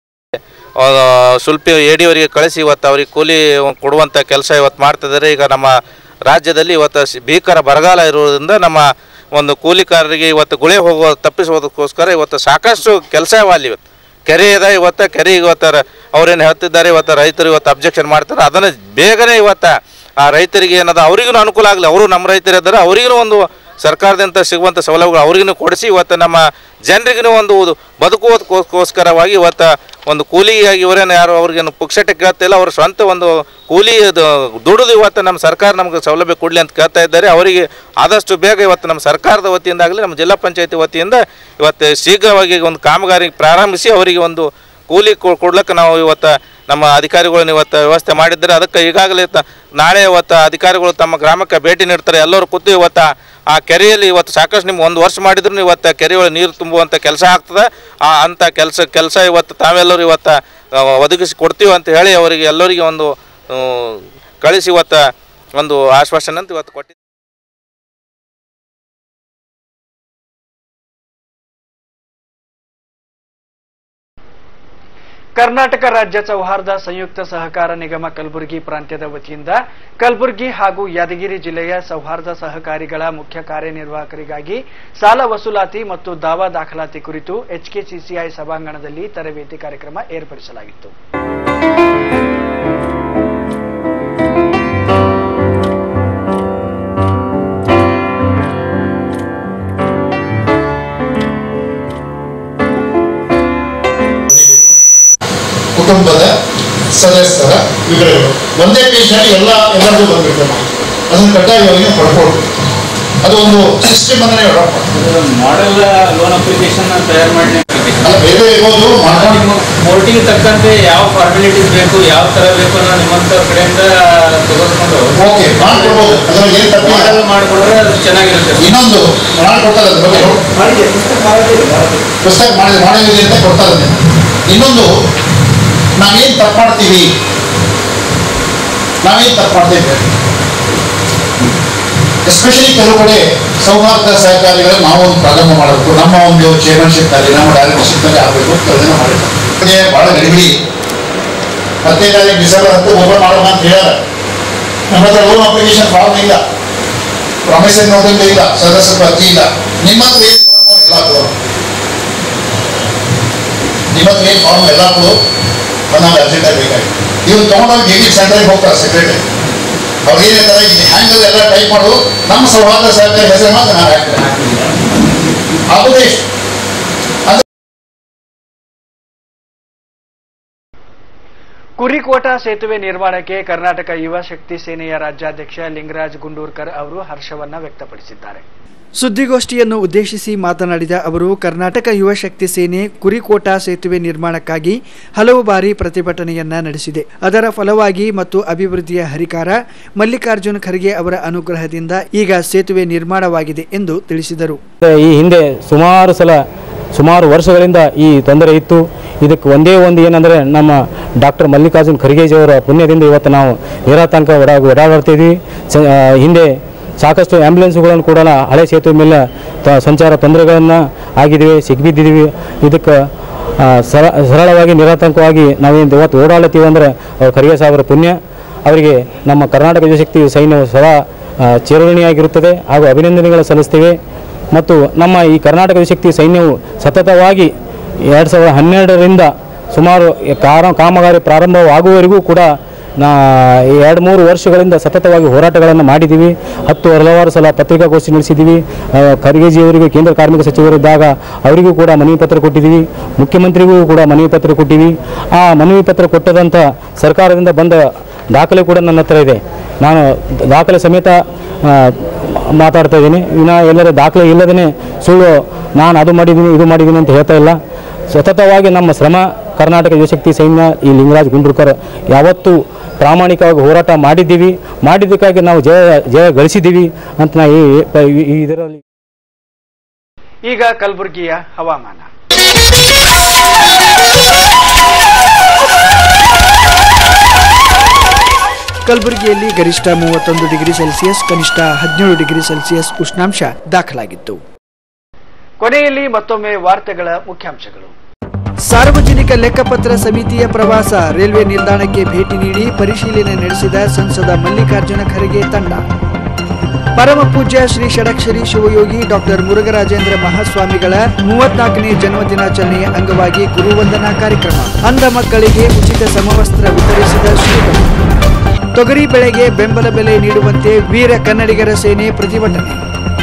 ಸ್ವಲ್ಪ AD ಅವರಿಗೆ ಕಳಿಸಿ ಇವತ್ತು ಅವ್ರಿಗೆ ಕೂಲಿ ಕೊಡುವಂಥ ಕೆಲಸ ಇವತ್ತು ಮಾಡ್ತಿದ್ದಾರೆ. ಈಗ ನಮ್ಮ ರಾಜ್ಯದಲ್ಲಿ ಇವತ್ತು ಭೀಕರ ಬರಗಾಲ ಇರುವುದರಿಂದ ನಮ್ಮ ಒಂದು ಕೂಲಿಕಾರರಿಗೆ ಇವತ್ತು ಗುಳೆ ತಪ್ಪಿಸುವುದಕ್ಕೋಸ್ಕರ ಇವತ್ತು ಸಾಕಷ್ಟು ಕೆಲಸ ಅಲ್ಲಿ ಇವತ್ತು ಕೆರೆ ಇದೆ. ಇವತ್ತು ಕೆರೆ ಅವ್ರೇನು ಹೇಳ್ತಿದ್ದಾರೆ, ಇವತ್ತು ರೈತರು ಇವತ್ತು ಅಬ್ಜೆಕ್ಷನ್ ಮಾಡ್ತಾರೆ. ಅದನ್ನು ಬೇಗನೆ ಇವತ್ತು ಆ ರೈತರಿಗೆ ಏನದ ಅವ್ರಿಗೂ ಅನುಕೂಲ ಆಗಲಿ. ಅವರು ನಮ್ಮ ರೈತರು ಇದ್ದಾರೆ, ಅವರಿಗೂ ಒಂದು ಸರ್ಕಾರದಿಂದ ಸಿಗುವಂಥ ಸೌಲಭ್ಯಗಳು ಅವ್ರಿಗೂ ಕೊಡಿಸಿ ಇವತ್ತು ನಮ್ಮ ಜನರಿಗೂ ಒಂದು ಬದುಕುವುದಕ್ಕೋಸ್ಕರವಾಗಿ ಇವತ್ತು ಒಂದು ಕೂಲಿಯಾಗಿ ಇವರೇನು ಯಾರು ಅವ್ರಿಗೇನು ಪುಕ್ಷಟೆ ಕೇಳ್ತಿಲ್ಲ, ಅವ್ರ ಸ್ವಂತ ಒಂದು ಕೂಲಿ ದುಡಿದು ಇವತ್ತು ನಮ್ಮ ಸರ್ಕಾರ ನಮಗೆ ಸೌಲಭ್ಯ ಕೊಡಲಿ ಅಂತ ಕೇಳ್ತಾ ಇದ್ದಾರೆ. ಅವರಿಗೆ ಆದಷ್ಟು ಬೇಗ ಇವತ್ತು ನಮ್ಮ ಸರ್ಕಾರದ ವತಿಯಿಂದಾಗಲಿ ನಮ್ಮ ಜಿಲ್ಲಾ ಪಂಚಾಯತಿ ವತಿಯಿಂದ ಇವತ್ತು ಶೀಘ್ರವಾಗಿ ಒಂದು ಕಾಮಗಾರಿ ಪ್ರಾರಂಭಿಸಿ ಅವರಿಗೆ ಒಂದು ಕೂಲಿ ಕೊಡ್ಲಿಕ್ಕೆ ನಾವು ಇವತ್ತು ನಮ್ಮ ಅಧಿಕಾರಿಗಳನ್ನ ಇವತ್ತು ವ್ಯವಸ್ಥೆ ಮಾಡಿದ್ದಾರೆ. ಅದಕ್ಕೆ ಈಗಾಗಲೇ ನಾಳೆ ಇವತ್ತು ಅಧಿಕಾರಿಗಳು ತಮ್ಮ ಗ್ರಾಮಕ್ಕೆ ಭೇಟಿ ನೀಡ್ತಾರೆ. ಎಲ್ಲರೂ ಕೂತು ಇವತ್ತು ಆ ಕೆರೆಯಲ್ಲಿ ಇವತ್ತು ಸಾಕಷ್ಟು ನಿಮ್ಗೆ 1 ವರ್ಷ ಮಾಡಿದ್ರು ಇವತ್ತು ಕೆರೆಯೊಳಗೆ ನೀರು ತುಂಬುವಂಥ ಕೆಲಸ ಆಗ್ತದೆ. ಅಂಥ ಕೆಲಸ ಇವತ್ತು ತಾವೆಲ್ಲರೂ ಇವತ್ತು ಒದಗಿಸಿ ಕೊಡ್ತೀವಿ ಅಂತ ಹೇಳಿ ಅವರಿಗೆ ಎಲ್ಲರಿಗೆ ಒಂದು ಕಳಿಸಿ ಇವತ್ತು ಒಂದು ಆಶ್ವಾಸನೆ ಅಂತ ಇವತ್ತು ಕೊಟ್ಟಿದ್ದೀವಿ. ಕರ್ನಾಟಕ ರಾಜ್ಯ ಸೌಹಾರ್ದ ಸಂಯುಕ್ತ ಸಹಕಾರ ನಿಗಮ ಕಲಬುರಗಿ ಪ್ರಾಂತ್ಯದ ವತಿಯಿಂದ ಕಲಬುರಗಿ ಹಾಗೂ ಯಾದಗಿರಿ ಜಿಲ್ಲೆಯ ಸೌಹಾರ್ದ ಸಹಕಾರಿಗಳ ಮುಖ್ಯ ಕಾರ್ಯನಿರ್ವಾಹಕರಿಗಾಗಿ ಸಾಲ ವಸೂಲಾತಿ ಮತ್ತು ದಾವಾ ದಾಖಲಾತಿ ಕುರಿತು HKCCI ಸಭಾಂಗಣದಲ್ಲಿ ತರಬೇತಿ ಕಾರ್ಯಕ್ರಮ ಏರ್ಪಡಿಸಲಾಗಿತ್ತು. ಕುಟುಂಬದ ಸದಸ್ಯರ ವಿವರಗಳು ಒಂದೇ ಪೇಜ್ನಲ್ಲಿ ಎಲ್ಲರಿಗೂ ಬಂದ್ಬಿಟ್ಟು ಅದನ್ನು ಕಡ್ಡಾಯವಾಗಿ ಪಡ್ಕೊಳ್ಬೇಕು. ಅದು ಒಂದು ಸಿಸ್ಟಮ್ ಅಂದ್ರೆ ಮಾಡೆಲ್ ಲೋನ್ ಅಪ್ಲಿಕೇಶನ್ ತಯಾರು ಮಾಡಿ ಅಲ್ಲ ಬೇರೆ ಇರ್ಬೋದು. ಮೋರ್ಟಿಗೆ ತಕ್ಕಂತೆ ಯಾವ ಫಾರ್ಮಾಲಿಟೀಸ್ ಬೇಕು, ಯಾವ ತರ ಬೇಕು ಅನ್ನೋ ನಿಮ್ಮಂತ ಕಡೆಯಿಂದ ತೆಗೆದುಕೊಂಡು ಓಕೆ ಮಾಡ್ಕೊಡ್ಬೋದು. ಅದ್ರಲ್ಲಿ ಏನು ತಪ್ಪು ಮಾಡೆಲ್ ಮಾಡಿಕೊಂಡ್ರೆ ಅದು ಚೆನ್ನಾಗಿರುತ್ತೆ. ಇನ್ನೊಂದು ಮಾಡ್ಕೊಡ್ತಾರೆ, ಪುಸ್ತಕ ಮಾಡಿದೆ ಅಂತ ಕೊಡ್ತಾರೆ. ಇನ್ನೊಂದು ನಾವೇನು ತಪ್ಪು ಮಾಡ್ತೀವಿ, ಎಸ್ಪೆಷಲಿ ಕೆಲವು ಕಡೆ ಸೌಹಾರ್ದ ಸಹಕಾರಿಗಳು ನಾವೊಂದು ಪ್ರಾರಂಭ ಮಾಡಬೇಕು. ನಮ್ಮ ಒಂದು ಚೇರ್ಮನ್ಶಿಪ್ ನಲ್ಲಿ, ನಮ್ಮ ಡೈರೆಕ್ಟರ್ಶಿಪ್ ನಲ್ಲಿ ಆಗಬೇಕು ಅಂತ ಅದನ್ನು ಮಾಡಿರ್ತಾರೆ. ಬಹಳ ಗಡಿಬಿಡಿ 15 ಡಿಸೆಂಬರ್ ಓಪನ್ ಮಾಡೋಣ ಅಂತ ಹೇಳ್ಯಾರ. ನಮ್ಮ ಹತ್ರ ಲೋನ್ ಅಪ್ಲಿಕೇಶನ್ ಫಾರ್ಮ್ ಇಲ್ಲ, ಪ್ರಾಮಿಸರಿ ನೋಟಿಸ್ ಇಲ್ಲ, ಸದಸ್ಯರ ಅರ್ಜಿ ಇಲ್ಲ. ನಿಮ್ಮ ಹತ್ರ ಏನು ಫಾರ್ಮ್ ಎಲ್ಲ ಕೊಡು, ನಾವು ಅರ್ಜೆಂಟ್ ಆಗಿ ಬೇಕಾಗಿ ಇವ್ರು ತಗೊಂಡೋಗಿ DD ಸೆಂಟ್ರಿಗೆ ಹೋಗ್ತಾರೆ ಸೆಕ್ರೆಟರಿ. ಅವ್ರು ಏನು ಹೇಳ್ತಾರೆ, ಈ ಹ್ಯಾಂಗಲ್ ಎಲ್ಲ ಟೈಪ್ ಮಾಡೋದು, ನಮ್ಮ ಸೌಹಾರ್ದ ಸಹಕಾರಿ ಹೆಸರು ಮಾತ್ರ ನಾನು ಹಾಕ್ತೇನೆ ಆಗುದೇ. ಕುರಿಕೋಟ ಸೇತುವೆ ನಿರ್ಮಾಣಕ್ಕೆ ಕರ್ನಾಟಕ ಯುವ ಶಕ್ತಿ ಸೇನೆಯ ರಾಜ್ಯಾಧ್ಯಕ್ಷ ಲಿಂಗರಾಜ್ ಗುಂಡೂರ್ಕರ್ ಅವರು ಹರ್ಷವನ್ನ ವ್ಯಕ್ತಪಡಿಸಿದ್ದಾರೆ. ಸುದ್ದಿಗೋಷ್ಠಿಯನ್ನು ಉದ್ದೇಶಿಸಿ ಮಾತನಾಡಿದ ಅವರು ಕರ್ನಾಟಕ ಯುವ ಶಕ್ತಿ ಸೇನೆ ಕುರಿಕೋಟ ಸೇತುವೆ ನಿರ್ಮಾಣಕ್ಕಾಗಿ ಹಲವು ಬಾರಿ ಪ್ರತಿಭಟನೆಯನ್ನ ನಡೆಸಿದೆ. ಅದರ ಫಲವಾಗಿ ಮತ್ತು ಅಭಿವೃದ್ಧಿಯ ಹರಿಕಾರ ಮಲ್ಲಿಕಾರ್ಜುನ ಖರ್ಗೆ ಅವರ ಅನುಗ್ರಹದಿಂದ ಈಗ ಸೇತುವೆ ನಿರ್ಮಾಣವಾಗಿದೆ ಎಂದು ತಿಳಿಸಿದರು. ಈ ಹಿಂದೆ ಸುಮಾರು ವರ್ಷಗಳಿಂದ ಈ ತೊಂದರೆ ಇತ್ತು. ಇದಕ್ಕೆ ಒಂದೇ ಒಂದು ಏನಂದರೆ ನಮ್ಮ ಡಾಕ್ಟರ್ ಮಲ್ಲಿಕಾರ್ಜುನ ಖರ್ಗೆಜಿಯವರ ಪುಣ್ಯದಿಂದ ಇವತ್ತು ನಾವು ನಿರಾತಂಕ ಓಡಾಡ್ತಿದ್ವಿ. ಹಿಂದೆ ಸಾಕಷ್ಟು ಆ್ಯಂಬುಲೆನ್ಸ್ಗಳನ್ನು ಕೂಡ ಹಳೆ ಸೇತುವೆ ಮೇಲೆ ಸಂಚಾರ ತೊಂದರೆಗಳನ್ನು ಆಗಿದ್ದೀವಿ, ಸಿಗ್ಬಿದ್ದಿದ್ದೀವಿ. ಇದಕ್ಕೆ ಸರಳವಾಗಿ ನಿರಾತಂಕವಾಗಿ ನಾವೇನು ಇವತ್ತು ಓಡಾಡ್ತೀವಿ ಅಂದರೆ ಖರ್ಗೆ ಸಾಹೇಬರ ಪುಣ್ಯ. ಅವರಿಗೆ ನಮ್ಮ ಕರ್ನಾಟಕ ಯುವಶಕ್ತಿ ಸೈನ್ಯವು ಸದಾ ಚಿರಋಣಿಯಾಗಿರುತ್ತದೆ ಹಾಗೂ ಅಭಿನಂದನೆಗಳು ಸಲ್ಲಿಸ್ತೇವೆ. ಮತ್ತು ನಮ್ಮ ಈ ಕರ್ನಾಟಕ ಯುವಶಕ್ತಿ ಸೈನ್ಯವು ಸತತವಾಗಿ 2012ರಿಂದ ಸುಮಾರು ಕಾಮಗಾರಿ ಪ್ರಾರಂಭವಾಗುವವರೆಗೂ ಕೂಡ 2-3 ವರ್ಷಗಳಿಂದ ಸತತವಾಗಿ ಹೋರಾಟಗಳನ್ನು ಮಾಡಿದ್ದೀವಿ. ಹಲವಾರು ಸಲ ಪತ್ರಿಕಾಗೋಷ್ಠಿ ನಡೆಸಿದ್ದೀವಿ. ಖರ್ಗೆಜಿಯವರಿಗೆ ಕೇಂದ್ರ ಕಾರ್ಮಿಕ ಸಚಿವರಿದ್ದಾಗ ಅವರಿಗೂ ಕೂಡ ಮನವಿ ಪತ್ರ ಕೊಟ್ಟಿದ್ದೀವಿ. ಮುಖ್ಯಮಂತ್ರಿಗೂ ಕೂಡ ಮನವಿ ಪತ್ರ ಕೊಟ್ಟಿವಿ. ಆ ಮನವಿ ಪತ್ರ ಕೊಟ್ಟದಂಥ ಸರ್ಕಾರದಿಂದ ಬಂದ ದಾಖಲೆ ಕೂಡ ನನ್ನ ಹತ್ರ ಇದೆ. ನಾನು ದಾಖಲೆ ಸಮೇತ ಮಾತಾಡ್ತಾ ಇದ್ದೀನಿ. ಇನ್ನು ಎಲ್ಲರ ದಾಖಲೆ ಇಲ್ಲದೇ ಸುಳ್ಳು ನಾನು ಅದು ಮಾಡಿದ್ದೀನಿ ಇದು ಮಾಡಿದ್ದೀನಿ ಅಂತ ಹೇಳ್ತಾ ಇಲ್ಲ. ಸತತವಾಗಿ ನಮ್ಮ ಶ್ರಮ ಕರ್ನಾಟಕ ಯುವಶಕ್ತಿ ಸೈನ್ಯ ಈ ಲಿಂಗರಾಜ್ ಗುಂಡ್ರುಕರ್ ಯಾವತ್ತೂ ಪ್ರಾಮಾಣಿಕವಾಗಿ ಹೋರಾಟ ಮಾಡಿದ್ದಕ್ಕಾಗಿ ನಾವು ಜಯ ಗಳಿಸಿದ್ದೀವಿ ಅಂತ ನಾ ಇದರಲ್ಲಿ. ಈಗ ಕಲಬುರಗಿಯ ಹವಾಮಾನ. ಕಲಬುರಗಿಯಲ್ಲಿ ಗರಿಷ್ಠ 31 ಡಿಗ್ರಿ ಸೆಲ್ಸಿಯಸ್, ಕನಿಷ್ಠ 17 ಡಿಗ್ರಿ ಸೆಲ್ಸಿಯಸ್ ಉಷ್ಣಾಂಶ ದಾಖಲಾಗಿತ್ತು. ಕೊನೆಯಲ್ಲಿ ಮತ್ತೊಮ್ಮೆ ವಾರ್ತೆಗಳ ಮುಖ್ಯಾಂಶಗಳು. ಸಾರ್ವಜನಿಕ ಲೆಕ್ಕಪತ್ರ ಸಮಿತಿಯ ಪ್ರವಾಸ, ರೈಲ್ವೆ ನಿಲ್ದಾಣಕ್ಕೆ ಭೇಟಿ ನೀಡಿ ಪರಿಶೀಲನೆ ನಡೆಸಿದ ಸಂಸದ ಮಲ್ಲಿಕಾರ್ಜುನ ಖರ್ಗೆ ತಂಡ. ಪರಮ ಪೂಜ್ಯ ಶ್ರೀ ಷಡಕ್ಷರಿ ಶಿವಯೋಗಿ ಡಾಕ್ಟರ್ ಮುರುಘರಾಜೇಂದ್ರ ಮಹಾಸ್ವಾಮಿಗಳ 34ನೇ ಜನ್ಮದಿನಾಚರಣೆಯ ಅಂಗವಾಗಿ ಗುರುವಂದನಾ ಕಾರ್ಯಕ್ರಮ. ಅಂಧ ಮಕ್ಕಳಿಗೆ ಉಚಿತ ಸಮವಸ್ತ್ರ ವಿತರಿಸಿದ ಶ್ರೀಗಳು. ತೊಗರಿ ಬೆಳೆಗೆ ಬೆಂಬಲ ಬೆಲೆ ನೀಡುವಂತೆ ವೀರ ಕನ್ನಡಿಗರ ಸೇನೆ ಪ್ರತಿಭಟನೆ.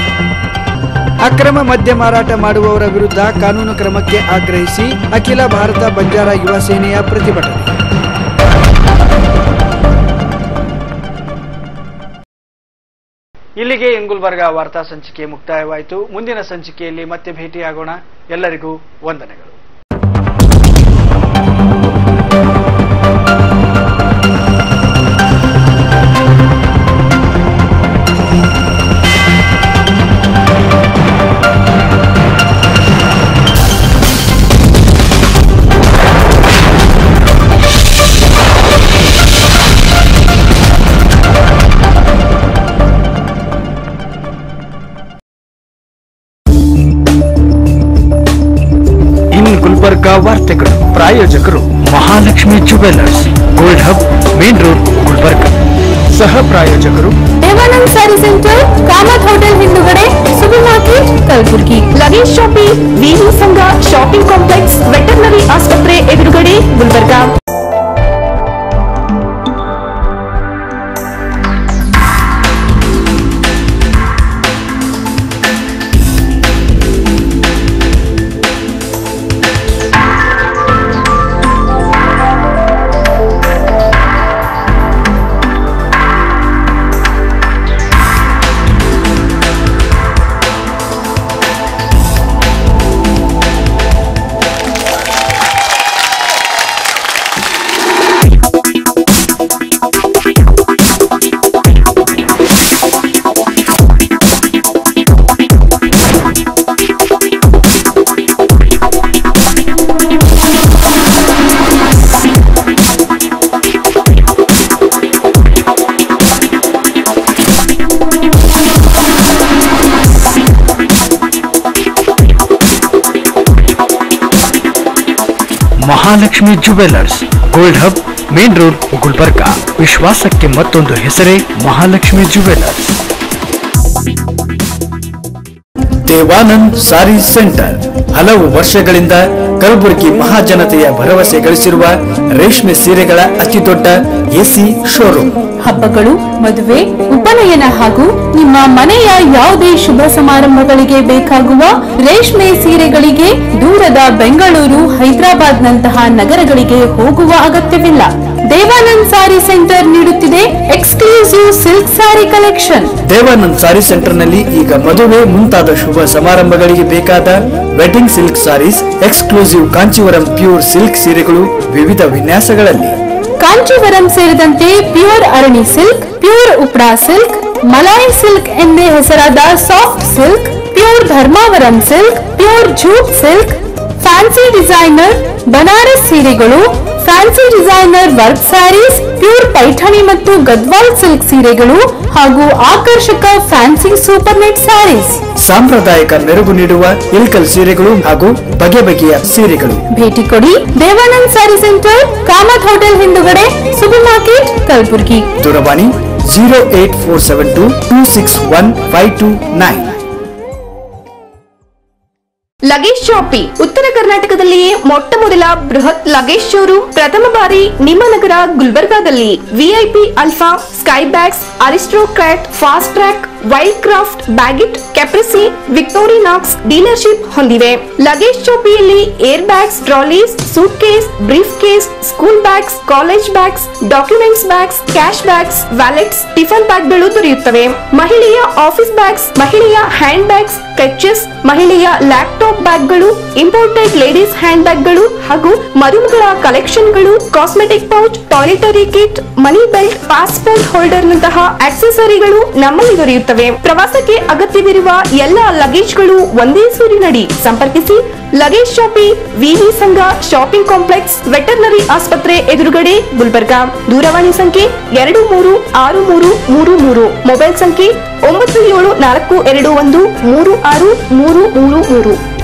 ಅಕ್ರಮ ಮದ್ಯ ಮಾರಾಟ ಮಾಡುವವರ ವಿರುದ್ಧ ಕಾನೂನು ಕ್ರಮಕ್ಕೆ ಆಗ್ರಹಿಸಿ ಅಖಿಲ ಭಾರತ ಬಂಜಾರ ಯುವ ಸೇನೆಯ ಪ್ರತಿಭಟನೆ. ಇಲ್ಲಿಗೆ ಗುಲ್ಬರ್ಗ ವಾರ್ತಾ ಸಂಚಿಕೆ ಮುಕ್ತಾಯವಾಯಿತು. ಮುಂದಿನ ಸಂಚಿಕೆಯಲ್ಲಿ ಮತ್ತೆ ಭೇಟಿಯಾಗೋಣ. ಎಲ್ಲರಿಗೂ ವಂದನೆಗಳು. ಗುಲ್ಬರ್ಗ ವಾರ್ತೆಗಳು ಪ್ರಾಯೋಜಕರು Mahalakshmi jewellers, gold hub, main road, Gulbarga. ಸಹ ಪ್ರಾಯೋಜಕರು ದೇವಾನಂದ್ ಸ್ಯಾರಿ ಸೆಂಟರ್, ಕಾಮತ್ ಹೋಟೆಲ್ ಹಿಂದುಗಡೆ, super market, Kalaburagi. Luggage shopping, ವಿವಿ ಸಂಘ ಶಾಪಿಂಗ್ ಕಾಂಪ್ಲೆಕ್ಸ್, ವೆಟರ್ನರಿ ಆಸ್ಪತ್ರೆ ಎದುರುಗಡೆ, Gulbarga. Mahalakshmi jewellers, gold hub, main road, Gulbarga. ವಿಶ್ವಾಸಕ್ಕೆ ಮತ್ತೊಂದು ಹೆಸರೇ ಮಹಾಲಕ್ಷ್ಮಿ ಜುವೆಲ್ಲರ್ಸ್. ದೇವಾನಂದ್ ಸಾರಿ ಸೆಂಟರ್ ಹಲವು ವರ್ಷಗಳಿಂದ ಕಲಬುರಗಿ ಮಹಾಜನತೆಯ ಭರವಸೆ ಗಳಿಸಿರುವ ರೇಷ್ಮೆ ಸೀರೆಗಳ ಅತಿದೊಡ್ಡ ಎಸಿ ಶೋರೂಮ್. ಹಬ್ಬಗಳು, ಮದುವೆ, ಉಪನಯನ ಹಾಗೂ ನಿಮ್ಮ ಮನೆಯ ಯಾವುದೇ ಶುಭ ಸಮಾರಂಭಗಳಿಗೆ ಬೇಕಾಗುವ ರೇಷ್ಮೆ ಸೀರೆಗಳಿಗೆ ದೂರದ ಬೆಂಗಳೂರು, ಹೈದರಾಬಾದ್ ನಂತಹ ನಗರಗಳಿಗೆ ಹೋಗುವ ಅಗತ್ಯವಿಲ್ಲ. ದೇವಾನಂದ್ ಸಾರಿ ಸೆಂಟರ್ ನೀಡುತ್ತಿದೆ exclusive silk sari collection. Devanand sari centre ನಲ್ಲಿ ಈಗ ಮದುವೆ ಮುಂತಾದ ಶುಭ ಸಮಾರಂಭಗಳಿಗೆ ಬೇಕಾದ wedding silk saris, exclusive Kanjeevaram pure silk ಸೀರೆಗಳು ವಿವಿಧ ವಿನ್ಯಾಸಗಳಲ್ಲಿ. ಕಾಂಚೀವರಂ ಸೇರಿದಂತೆ ಪ್ಯೂರ್ ಅರಣಿ ಸಿಲ್ಕ್, ಪ್ಯೂರ್ ಉಪ್ರಾ ಸಿಲ್ಕ್, ಮಲಾಯಿ ಸಿಲ್ಕ್ ಎಂದೇ ಹೆಸರಾದ soft silk, pure Dharmavaram silk, pure jute silk, fancy designer Banaras ಸೀರೆಗಳು, fancy designer work saris, pure Paithani ಮತ್ತು ಗದ್ವಾಲ್ ಸಿಲ್ಕ್ ಸೀರೆಗಳು ಹಾಗೂ ಆಕರ್ಷಕ ಫ್ಯಾನ್ಸಿ ಸೂಪರ್ ನೆಟ್ ಸ್ಯಾರೀಸ್, ಸಾಂಪ್ರದಾಯಿಕ ಮೆರುಗು ನೀಡುವ ಇಲ್ಕಲ್ ಸೀರೆಗಳು ಹಾಗೂ ಬಗೆ ಬಗೆಯ ಸೀರೆಗಳು. ಭೇಟಿ ಕೊಡಿ ದೇವಾನಂದ್ ಸಾರಿ ಸೆಂಟರ್, ಕಾಮತ್ ಹೋಟೆಲ್ ಹಿಂದುಗಡೆ, ಸೂಪರ್ ಮಾರ್ಕೆಟ್, ಕಲಬುರಗಿ. ದೂರವಾಣಿ 08472 261 ಲಗೇಜ್ ಶಾಪಿ ಉತ್ತರ ಕರ್ನಾಟಕದಲ್ಲಿಯೇ ಮೊಟ್ಟ ಮೊದಲ ಬೃಹತ್ ಲಗೇಜ್ ಶೋರೂಮ್ ಪ್ರಥಮ ಬಾರಿ ನಿಮ್ಮ ನಗರ ಗುಲ್ಬರ್ಗಾದಲ್ಲಿ. VIP Alfa, sky bags, aristocrat, fast track, wild craft, Baggit, Caprese, Victorinox dealership ಹೊಂದಿವೆ. ಲಗೇಜ್ ಶಾಪಿಯಲ್ಲಿ air bags, trolleys, suitcase, briefcase, school bags, college bags, documents bags, cash bags, wallets, tiffin ಬ್ಯಾಗ್ಗಳು ದೊರೆಯುತ್ತವೆ. ಮಹಿಳೆಯ office bags, ಮಹಿಳೆಯ handbags, clutches, ಮಹಿಳೆಯ laptop ಬ್ಯಾಗ್ಗಳು, imported ladies hand ಬ್ಯಾಗ್ಗಳು ಹಾಗೂ ಮರೂನ್ಗಳ ಕಲೆಕ್ಷನ್ಗಳು, cosmetic pouch, toiletry kit, money belt, passport holder ನಂತಹ ಆಕ್ಸೆಸರಿಗಳು ನಮ್ಮಲ್ಲಿ ದೊರೆಯುತ್ತವೆ. ಪ್ರವಾಸಕ್ಕೆ ಅಗತ್ಯವಿರುವ ಎಲ್ಲ ಲಗೇಜ್ಗಳು ಒಂದೇ ಸೂರಿನಡಿ. ಸಂಪರ್ಕಿಸಿ ಲಗೇಜ್ ಶಾಪಿ, ವಿವಿ ಸಂಘ ಶಾಪಿಂಗ್ ಕಾಂಪ್ಲೆಕ್ಸ್, ವೆಟರ್ನರಿ ಆಸ್ಪತ್ರೆ ಎದುರುಗಡೆ, ಗುಲ್ಬರ್ಗಾ. ದೂರವಾಣಿ ಸಂಖ್ಯೆ 236333, ಮೊಬೈಲ್ ಸಂಖ್ಯೆ 9742213633.